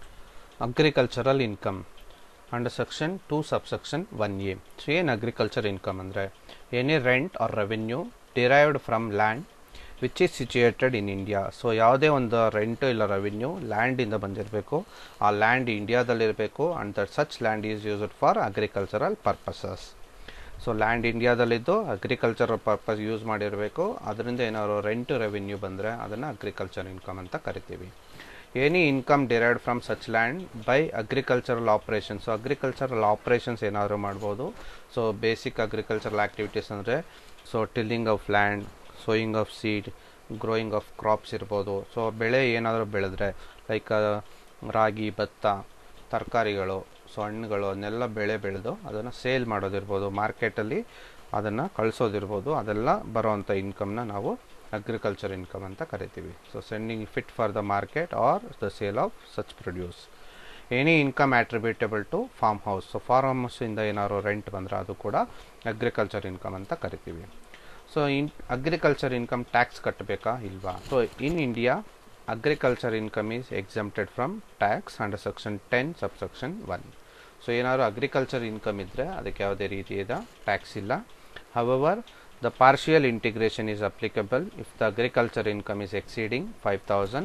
Agricultural income under section 2 subsection 1A. So ಏನು ಅಗ್ರಿಕಲ್ಚರ್ ಇನ್ಕಮ್ ಅಂದರೆ any rent or revenue derived from land which is situated in India. So ಯಾವುದೇ ಒಂದು ರೆಂಟು ಇಲ್ಲ ರೆವೆನ್ಯೂ ಲ್ಯಾಂಡಿಂದ ಬಂದಿರಬೇಕು, ಆ ಲ್ಯಾಂಡ್ ಇಂಡಿಯಾದಲ್ಲಿರಬೇಕು and that such land is used for agricultural purposes. So land ಇಂಡಿಯಾದಲ್ಲಿದ್ದು ಅಗ್ರಿಕಲ್ಚರಲ್ ಪರ್ಪಸ್ ಯೂಸ್ ಮಾಡಿರಬೇಕು, ಅದರಿಂದ ಏನಾದ್ರು ರೆಂಟು ರೆವೆನ್ಯೂ ಬಂದರೆ ಅದನ್ನು ಅಗ್ರಿಕಲ್ಚರ್ ಇನ್ಕಮ್ ಅಂತ ಕರಿತೀವಿ. Any income derived from such land by agricultural operations. So agricultural operations ಏನಾದರೂ ಮಾಡ್ಬೋದು. ಸೊ ಬೇಸಿಕ್ ಅಗ್ರಿಕಲ್ಚರಲ್ ಆ್ಯಕ್ಟಿವಿಟೀಸ್ ಅಂದರೆ so tilling of land, sowing of seed, growing of crops ಇರ್ಬೋದು. ಸೊ ಬೆಳೆ ಏನಾದರೂ ಬೆಳೆದ್ರೆ ಲೈಕ್ ರಾಗಿ, ಭತ್ತ, ತರಕಾರಿಗಳು, ಸೊ ಹಣ್ಣುಗಳು ಅದನ್ನೆಲ್ಲ ಬೆಳೆದು ಅದನ್ನು ಸೇಲ್ ಮಾಡೋದಿರ್ಬೋದು, ಮಾರ್ಕೆಟಲ್ಲಿ ಅದನ್ನು ಕಳಿಸೋದಿರ್ಬೋದು, ಅದೆಲ್ಲ ಬರೋವಂಥ ಇನ್ಕಮ್ನ ನಾವು ಅಗ್ರಿಕಲ್ಚರ್ ಇನ್ಕಮ್ ಅಂತ ಕರಿತೀವಿ. So sending fit for the market or the sale of such produce. Any income attributable to farm house. So farm ಹೌಸಿಂದ ಏನಾದ್ರು ರೆಂಟ್ ಬಂದರೆ ಅದು ಕೂಡ ಅಗ್ರಿಕಲ್ಚರ್ ಇನ್ಕಮ್ ಅಂತ ಕರಿತೀವಿ. ಸೊ ಅಗ್ರಿಕಲ್ಚರ್ ಇನ್ಕಮ್ ಟ್ಯಾಕ್ಸ್ ಕಟ್ಟಬೇಕಾ ಇಲ್ವಾ? So in India agriculture income is exempted from tax under section 10 subsection 1. So ಏನಾದ್ರು ಅಗ್ರಿಕಲ್ಚರ್ ಇನ್ಕಮ್ ಇದ್ದರೆ ಅದಕ್ಕೆ ಯಾವುದೇ ರೀತಿಯಾದ ಟ್ಯಾಕ್ಸ್ ಇಲ್ಲ. However the partial integration is applicable if the agriculture income is exceeding 5,000.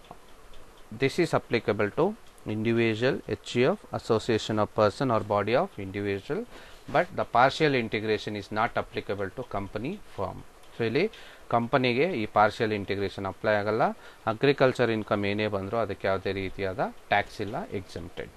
This is applicable to individual, HUF, association of person or body of individual, but the partial integration is not applicable to company firm. So ಇಲ್ಲಿ ಕಂಪನಿಗೆ ಈ ಪಾರ್ಷಿಯಲ್ ಇಂಟಿಗ್ರೇಷನ್ ಅಪ್ಲೈ ಆಗಲ್ಲ. ಅಗ್ರಿಕಲ್ಚರ್ ಇನ್ಕಮ್ ಏನೇ ಬಂದರೂ ಅದಕ್ಕೆ ಯಾವುದೇ ರೀತಿಯಾದ ಟ್ಯಾಕ್ಸ್ ಇಲ್ಲ, ಎಕ್ಸಮ್ಟೆಡ್.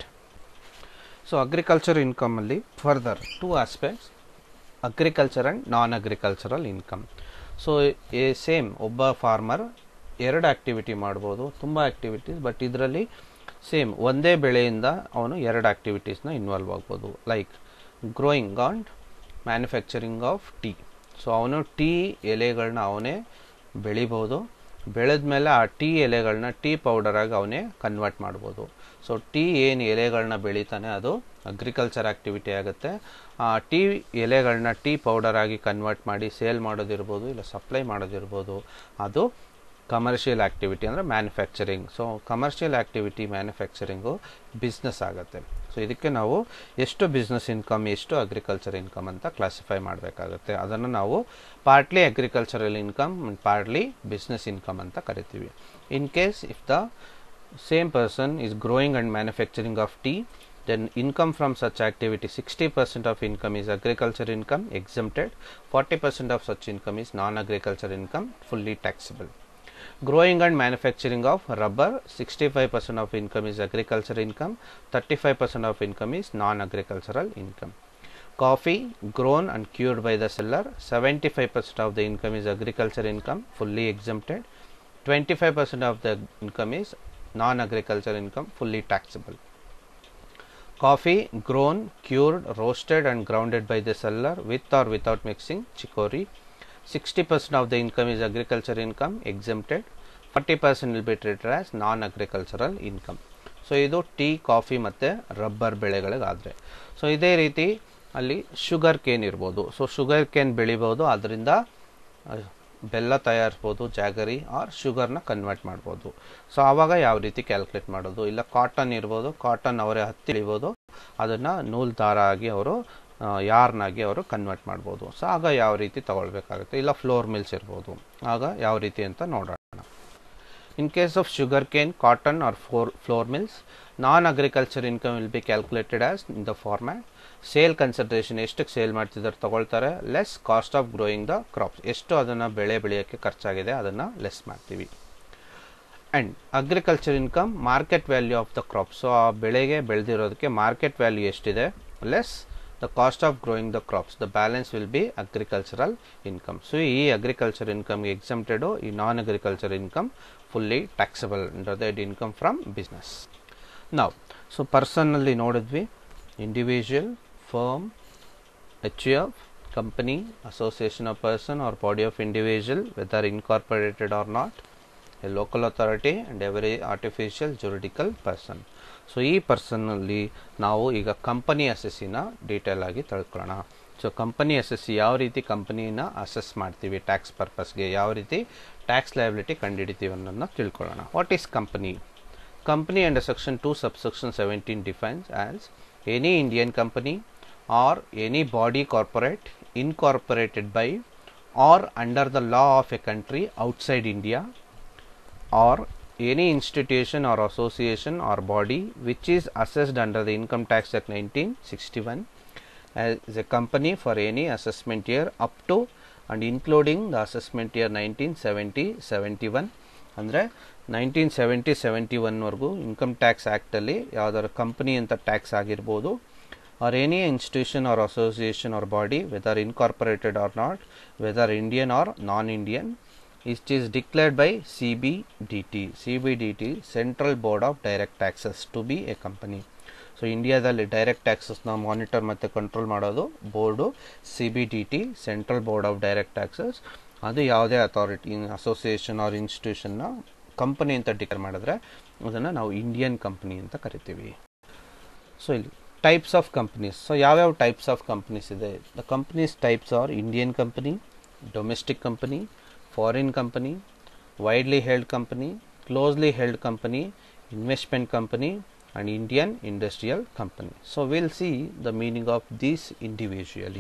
ಸೊ ಅಗ್ರಿಕಲ್ಚರ್ ಇನ್ಕಮಲ್ಲಿ further 2 aspects, agriculture and non agricultural income. So same ಒಬ್ಬ ಫಾರ್ಮರ್ 2 ಆ್ಯಕ್ಟಿವಿಟಿ ಮಾಡ್ಬೋದು, ತುಂಬ ಆ್ಯಕ್ಟಿವಿಟೀಸ್, ಬಟ್ ಇದರಲ್ಲಿ ಸೇಮ್ ಒಂದೇ ಬೆಳೆಯಿಂದ ಅವನು 2 ಆ್ಯಕ್ಟಿವಿಟೀಸ್ನ ಇನ್ವಾಲ್ವ್ ಆಗ್ಬೋದು. Like growing and manufacturing of tea. So ಅವನು ಟೀ ಎಲೆಗಳನ್ನ ಅವನೇ ಬೆಳಿಬೋದು, ಬೆಳೆದ್ಮೇಲೆ ಆ ಟೀ ಎಲೆಗಳನ್ನ ಟೀ ಪೌಡರಾಗಿ ಅವನೇ ಕನ್ವರ್ಟ್ ಮಾಡ್ಬೋದು. ಸೊ ಟೀ ಏನು ಎಲೆಗಳನ್ನ ಬೆಳಿತಾನೆ ಅದು ಅಗ್ರಿಕಲ್ಚರ್ ಆ್ಯಕ್ಟಿವಿಟಿ ಆಗುತ್ತೆ. ಆ ಟೀ ಎಲೆಗಳನ್ನ ಟೀ ಪೌಡರಾಗಿ ಕನ್ವರ್ಟ್ ಮಾಡಿ ಸೇಲ್ ಮಾಡೋದಿರ್ಬೋದು, ಇಲ್ಲ ಸಪ್ಲೈ ಮಾಡೋದಿರ್ಬೋದು, ಅದು ಕಮರ್ಷಿಯಲ್ ಆ್ಯಕ್ಟಿವಿಟಿ ಅಂದರೆ manufacturing. So commercial activity manufacturing business ಆಗುತ್ತೆ. ಸೊ ಇದಕ್ಕೆ ನಾವು ಎಷ್ಟು ಬಿಸ್ನೆಸ್ ಇನ್ಕಮ್, ಎಷ್ಟು ಅಗ್ರಿಕಲ್ಚರ್ ಇನ್ಕಮ್ ಅಂತ ಕ್ಲಾಸಿಫೈ ಮಾಡಬೇಕಾಗುತ್ತೆ. ಅದನ್ನು ನಾವು partly agricultural income and partly business income ಅಂತ ಕರಿತೀವಿ. In case if the same person is growing and manufacturing of tea, then income from such activity 60% of income is agriculture income, exempted. 40% of such income is non-agriculture income, fully taxable. Growing and manufacturing of rubber, 65% of income is agriculture income, 35% of income is non-agricultural income. Coffee grown and cured by the seller, 75% of the income is agriculture income, fully exempted. 25% of the income is non-agriculture income, fully taxable. Coffee grown, cured, roasted and grounded by the seller with or without mixing, chicory, 60% of the income is agriculture income, exempted. 40% will be treated as non-agricultural income. So ಇದು ಟೀ, ಕಾಫಿ ಮತ್ತು ರಬ್ಬರ್ ಬೆಳೆಗಳಿಗಾದರೆ. ಸೊ ಇದೇ ರೀತಿ ಅಲ್ಲಿ ಶುಗರ್ ಕೇನ್ ಇರ್ಬೋದು. ಸೊ ಶುಗರ್ ಕೇನ್ ಬೆಳಿಬೋದು, ಅದರಿಂದ ಬೆಲ್ಲ ತಯಾರಿಸ್ಬೋದು, ಜಾಗರಿ ಆರ್ ಶುಗರ್ನ ಕನ್ವರ್ಟ್ ಮಾಡ್ಬೋದು. ಸೊ ಆವಾಗ ಯಾವ ರೀತಿ ಕ್ಯಾಲ್ಕುಲೇಟ್ ಮಾಡೋದು? ಇಲ್ಲ ಕಾಟನ್ ಇರ್ಬೋದು, ಕಾಟನ್ ಅವರೇ ಹತ್ತಿ ಬೆಳಿಬೋದು, ಅದನ್ನು ನೂಲು ದಾರ ಆಗಿ ಅವರು ಯಾರ್ನಾಗಿ ಅವರು ಕನ್ವರ್ಟ್ ಮಾಡ್ಬೋದು. ಸೊ ಆಗ ಯಾವ ರೀತಿ ತಗೊಳ್ಬೇಕಾಗುತ್ತೆ, ಇಲ್ಲ ಫ್ಲೋರ್ ಮಿಲ್ಸ್ ಇರ್ಬೋದು, ಆಗ ಯಾವ ರೀತಿ ಅಂತ ನೋಡೋಣ. In case of sugarcane, cotton or flour mills, non-agriculture income will be calculated as in the format sale consideration, ಎಷ್ಟಕ್ಕೆ ಸೇಲ್ ಮಾಡ್ತಿದ್ದಾರೆ ತಗೊಳ್ತಾರೆ, less cost of growing the crops, ಎಷ್ಟು ಅದನ್ನು ಬೆಳೆ ಬೆಳೆಯೋಕ್ಕೆ ಖರ್ಚಾಗಿದೆ ಅದನ್ನು ಲೆಸ್ ಮಾಡ್ತೀವಿ. And agriculture income market value of the crop, so ಆ ಬೆಳೆಗೆ ಬೆಳೆದಿರೋದಕ್ಕೆ ಮಾರ್ಕೆಟ್ ವ್ಯಾಲ್ಯೂ ಎಷ್ಟಿದೆ less the cost of growing the crops, the balance will be agricultural income. So ಈ ಅಗ್ರಿಕಲ್ಚರ್ ಇನ್ಕಮ್ಗೆ ಎಕ್ಸಮ್ಟೆಡು, ಈ non agriculture income fully taxable under that income from business. Now, so personally ನೋಡಿದ್ವಿ, individual, firm, HUF, company, association of person or body of individual whether incorporated or not, a local authority and every artificial juridical person. So ಈ ಪರ್ಸನಲ್ಲಿ ನಾವು ಈಗ ಕಂಪನಿ ಅಸೆಸ್ಸಿನ ಡೀಟೇಲ್ ಆಗಿ ತಿಳ್ಕೊಳ್ಳೋಣ. ಸೊ ಕಂಪನಿ ಅಸೆಸ್ಸಿ ಯಾವ ರೀತಿ ಕಂಪನಿನ ಅಸೆಸ್ ಮಾಡ್ತೀವಿ ಟ್ಯಾಕ್ಸ್ ಪರ್ಪಸ್ಗೆ, ಯಾವ ರೀತಿ ಟ್ಯಾಕ್ಸ್ ಲಯಬಿಲಿಟಿ ಕಂಡುಹಿಡಿತೀವಿ ಅನ್ನೋದನ್ನ ತಿಳ್ಕೊಳ್ಳೋಣ. What is company? Company under section 2 subsection 17 defines as any Indian company or any body corporate incorporated by or under the law of a country outside India, or any institution or association or body which is assessed under the Income Tax Act 1961 as a company for any assessment year up to and including the assessment year 1970-71, ಅಂದರೆ 1970-71 ವರೆಗೂ ಇನ್ಕಮ್ ಟ್ಯಾಕ್ಸ್ ಆ್ಯಕ್ಟಲ್ಲಿ ಯಾವ್ದಾದ್ರು ಕಂಪನಿ ಅಂತ ಟ್ಯಾಕ್ಸ್ ಆಗಿರ್ಬೋದು, or any institution or association or body whether incorporated or not, whether Indian or non-Indian, which is declared by CBDT Central Board of Direct Taxes to be a company. So ಇಂಡಿಯಾದಲ್ಲಿ ಡೈರೆಕ್ಟ್ ಟ್ಯಾಕ್ಸಸ್ನ ಮಾನಿಟರ್ ಮತ್ತು ಕಂಟ್ರೋಲ್ ಮಾಡೋದು board CBDT central board of direct taxes. ಅದು ಯಾವುದೇ ಅಥಾರಿಟಿ, ಅಸೋಸಿಯೇಷನ್ ಆರ್ ಇನ್ಸ್ಟಿಟ್ಯೂಷನ್ನ ಕಂಪನಿ ಅಂತ ಡಿಕ್ಲೇರ್ ಮಾಡಿದ್ರೆ ಅದನ್ನು ನಾವು ಇಂಡಿಯನ್ ಕಂಪನಿ ಅಂತ ಕರಿತೀವಿ. ಸೊ ಇಲ್ಲಿ ಟೈಪ್ಸ್ ಆಫ್ ಕಂಪನೀಸ್, ಸೊ ಯಾವ್ಯಾವ ಟೈಪ್ಸ್ ಆಫ್ ಕಂಪನೀಸ್ ಇದೆ? The companies types are Indian company, domestic company, foreign company, widely held company, closely held company, investment company and Indian industrial company. So we'll see the meaning of these individually.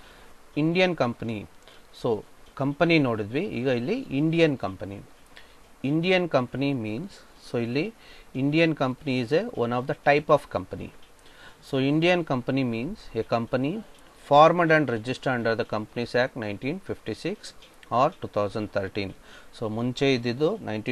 Indian company, so company ನೋಡಿದ್ವಿ, ಈಗ ಇಲ್ಲಿ Indian company. Indian company means, so ಇಲ್ಲಿ Indian company is one of the type of company. So Indian company means a company formed and registered under the Companies Act 1956 or 2013. So ಮುಂಚೆ ಇದ್ದಿದ್ದು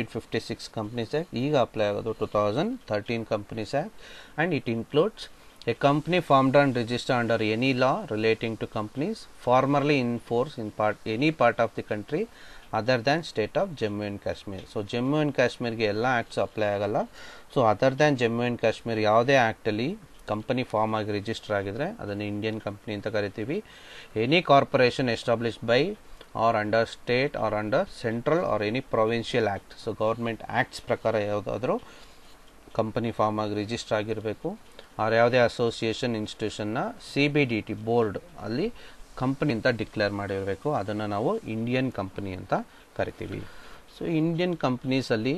1956 ಕಂಪ್ನೀಸ್ ಆ್ಯಕ್ಟ್, ಈಗ ಅಪ್ಲೈ ಆಗೋದು 2013 companies act. And it includes a company formed and registered under any law relating to companies formerly in force in any part of the country other than state of Jammu and Kashmir. So Jammu and ಕಾಶ್ಮೀರ್ಗೆ ಎಲ್ಲ ಆ್ಯಕ್ಟ್ಸ್ ಅಪ್ಲೈ ಆಗಲ್ಲ. So other than Jammu and Kashmir ಯಾವುದೇ ಆ್ಯಕ್ಟಲ್ಲಿ ಕಂಪನಿ ಫಾರ್ಮ್ ಆಗಿ ರಿಜಿಸ್ಟರ್ ಆಗಿದ್ರೆ ಅದನ್ನು ಇಂಡಿಯನ್ ಕಂಪ್ನಿ ಅಂತ ಕರಿತೀವಿ. Any corporation established by or under state or under central or any provincial act. So government acts ಪ್ರಕಾರ ಯಾವುದಾದ್ರೂ ಕಂಪನಿ ಫಾರ್ಮ್ ಆಗಿ ರಿಜಿಸ್ಟರ್ ಆಗಿರಬೇಕು. ಅವ್ರು ಯಾವುದೇ ಅಸೋಸಿಯೇಷನ್ ಇನ್ಸ್ಟಿಟ್ಯೂಷನ್ನ CBDT ಬೋರ್ಡ್ ಅಲ್ಲಿ ಕಂಪನಿ ಅಂತ ಡಿಕ್ಲೇರ್ ಮಾಡಿರಬೇಕು, ಅದನ್ನು ನಾವು ಇಂಡಿಯನ್ ಕಂಪನಿ ಅಂತ ಕರಿತೀವಿ. ಸೊ ಇಂಡಿಯನ್ ಕಂಪ್ನೀಸಲ್ಲಿ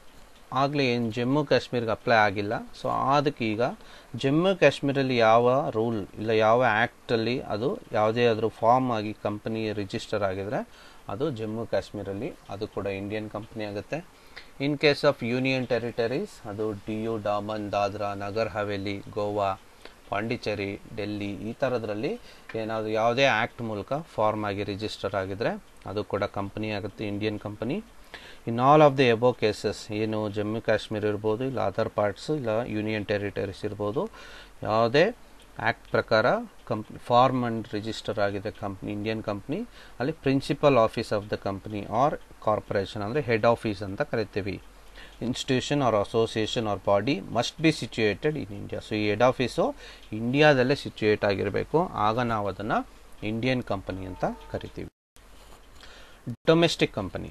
ಆಗಲೇ ಏನು ಜಮ್ಮು ಕಾಶ್ಮೀರ್ಗೆ ಅಪ್ಲೈ ಆಗಿಲ್ಲ. ಸೊ ಅದಕ್ಕೆ ಈಗ ಜಮ್ಮು ಕಾಶ್ಮೀರಲ್ಲಿ ಯಾವ ರೂಲ್ ಇಲ್ಲ ಯಾವ ಆ್ಯಕ್ಟಲ್ಲಿ ಅದು ಯಾವುದೇ ಆದರೂ ಫಾರ್ಮ್ ಆಗಿ ಕಂಪನಿ ರಿಜಿಸ್ಟರ್ ಆಗಿದ್ರೆ ಅದು ಜಮ್ಮು ಕಾಶ್ಮೀರಲ್ಲಿ ಅದು ಕೂಡ ಇಂಡಿಯನ್ ಕಂಪನಿ ಆಗುತ್ತೆ. In case of union territories ಅದು DU, ಡಾಮನ್, ದಾದ್ರಾ, ನಗರ್ ಹವೇಲಿ, ಗೋವಾ, ಪಾಂಡಿಚೇರಿ, ಡೆಲ್ಲಿ ಈ ಥರದ್ರಲ್ಲಿ ಏನಾದರೂ ಯಾವುದೇ ಆ್ಯಕ್ಟ್ ಮೂಲಕ ಫಾರ್ಮ್ ಆಗಿ ರಿಜಿಸ್ಟರ್ ಆಗಿದ್ರೆ ಅದು ಕೂಡ ಕಂಪನಿ ಆಗುತ್ತೆ, Indian company. In all of the above cases, ಏನು ಜಮ್ಮು ಕಾಶ್ಮೀರ್ ಇರ್ಬೋದು, ಇಲ್ಲ ಅದರ್ ಪಾರ್ಟ್ಸು, ಇಲ್ಲ ಯೂನಿಯನ್ ಟೆರಿಟರೀಸ್ ಇರ್ಬೋದು, ಯಾವುದೇ ಆ್ಯಕ್ಟ್ ಪ್ರಕಾರ ಫಾರ್ಮ್ ಆ್ಯಂಡ್ ರಿಜಿಸ್ಟರ್ ಆಗಿದೆ ಕಂಪ್ನಿ ಇಂಡಿಯನ್ ಕಂಪ್ನಿ, ಅಲ್ಲಿ principal office of the company or corporation ಅಂದರೆ ಹೆಡ್ ಆಫೀಸ್ ಅಂತ ಕರಿತೀವಿ. Institution or association or body must be situated in India. So ಈ ಹೆಡ್ ಆಫೀಸು ಇಂಡಿಯಾದಲ್ಲೇ ಸಿಚುಯೇಟ್ ಆಗಿರಬೇಕು, ಆಗ ನಾವು ಅದನ್ನು ಇಂಡಿಯನ್ ಕಂಪನಿ ಅಂತ ಕರಿತೀವಿ. Domestic company,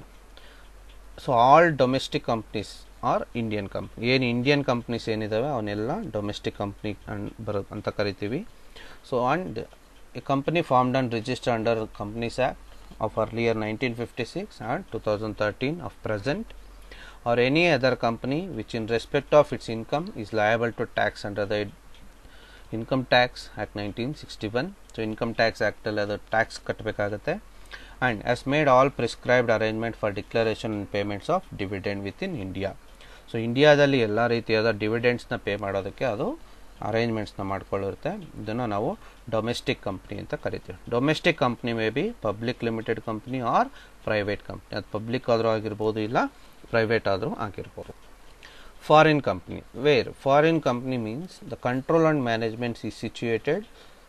so all domestic companies are Indian company. ಏನು ಇಂಡಿಯನ್ ಕಂಪ್ನೀಸ್ ಏನಿದ್ದಾವೆ ಅವನ್ನೆಲ್ಲ ಡೊಮೆಸ್ಟಿಕ್ ಕಂಪ್ನಿ ಅಂತ ಕರಿತೀವಿ. So and a company formed and registered under companies act of earlier 1956 and 2013 of present, or any other company which in respect of its income is liable to tax under the income tax act 1961. So income tax ಆ್ಯಕ್ಟಲ್ಲಿ ಅದು ಟ್ಯಾಕ್ಸ್ ಕಟ್ಟಬೇಕಾಗುತ್ತೆ. And has made all prescribed arrangement for declaration and payments of dividend with in India. So ಇಂಡಿಯಾದಲ್ಲಿ ಎಲ್ಲ ರೀತಿಯಾದ ಡಿವಿಡೆಂಡ್ಸ್ನ ಪೇ ಮಾಡೋದಕ್ಕೆ ಅದು ಅರೇಂಜ್ಮೆಂಟ್ಸ್ನ ಮಾಡ್ಕೊಳ್ಳಿರುತ್ತೆ. ಇದನ್ನು ನಾವು ಡೊಮೆಸ್ಟಿಕ್ ಕಂಪ್ನಿ ಅಂತ ಕರಿತೀವಿ. Domestic company may be public limited company or private company. ಅದು ಪಬ್ಲಿಕ್ ಆದರೂ ಆಗಿರ್ಬೋದು, ಇಲ್ಲ ಪ್ರೈವೇಟ್ ಆದರೂ ಆಗಿರ್ಬೋದು. Foreign company, where foreign company means the control and managements is situated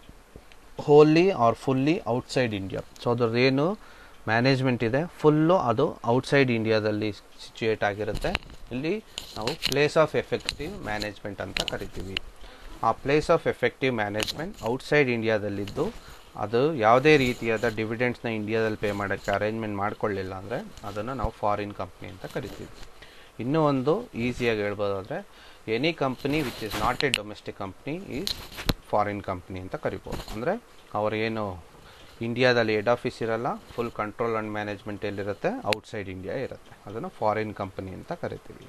wholly or fully outside India. So ಅದ್ರದ್ದು ಏನು ಮ್ಯಾನೇಜ್ಮೆಂಟ್ ಇದೆ ಫುಲ್ಲು ಅದು ಔಟ್ಸೈಡ್ ಇಂಡಿಯಾದಲ್ಲಿ ಸಿಚುಯೇಟ್ ಆಗಿರುತ್ತೆ. ಇಲ್ಲಿ ನಾವು ಪ್ಲೇಸ್ ಆಫ್ ಎಫೆಕ್ಟಿವ್ ಮ್ಯಾನೇಜ್ಮೆಂಟ್ ಅಂತ ಕರಿತೀವಿ. ಆ place of effective management outside ಇಂಡಿಯಾದಲ್ಲಿದ್ದು ಅದು ಯಾವುದೇ ರೀತಿಯಾದ ಡಿವಿಡೆಂಡ್ಸ್ನ ಇಂಡಿಯಾದಲ್ಲಿ ಪೇ ಮಾಡೋಕ್ಕೆ ಅರೇಂಜ್ಮೆಂಟ್ ಮಾಡ್ಕೊಳ್ಳಿಲ್ಲ ಅಂದರೆ ಅದನ್ನು ನಾವು ಫಾರಿನ್ ಕಂಪ್ನಿ ಅಂತ ಕರಿತೀವಿ. ಇನ್ನೂ ಒಂದು ಈಸಿಯಾಗಿ ಹೇಳ್ಬೋದಾದರೆ any company which is not a domestic company is foreign company ಅಂತ ಕರಿಬೋದು. ಅಂದರೆ ಅವರೇನು ಇಂಡಿಯಾದಲ್ಲಿ ಹೆಡ್ ಆಫೀಸ್ ಇರಲ್ಲ, ಫುಲ್ ಕಂಟ್ರೋಲ್ ಆ್ಯಂಡ್ ಮ್ಯಾನೇಜ್ಮೆಂಟ್ ಎಲ್ಲಿರುತ್ತೆ, ಔಟ್ಸೈಡ್ ಇಂಡಿಯಾ ಇರುತ್ತೆ. ಅದನ್ನು ಫಾರಿನ್ ಕಂಪನಿ ಅಂತ ಕರಿತೀವಿ.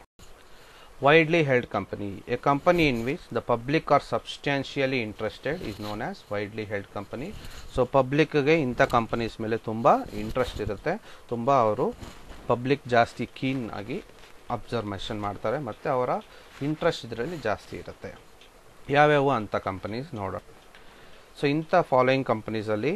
Widely held company, a company in which the public are substantially interested is known as widely held company. So ಪಬ್ಲಿಕ್ಗೆ ಇಂಥ ಕಂಪನೀಸ್ ಮೇಲೆ ತುಂಬ ಇಂಟ್ರೆಸ್ಟ್ ಇರುತ್ತೆ, ತುಂಬ ಅವರು ಪಬ್ಲಿಕ್ ಜಾಸ್ತಿ ಕೀನ್ ಆಗಿ ಅಬ್ಸರ್ವೇಷನ್ ಮಾಡ್ತಾರೆ ಮತ್ತು ಅವರ ಇಂಟ್ರೆಸ್ಟ್ ಇದರಲ್ಲಿ ಜಾಸ್ತಿ ಇರುತ್ತೆ. ಯಾವ್ಯಾವು ಅಂಥ ಕಂಪನೀಸ್ ನೋಡೋಣ. ಸೊ ಇಂಥ ಫಾಲೋಯಿಂಗ್ ಕಂಪನೀಸಲ್ಲಿ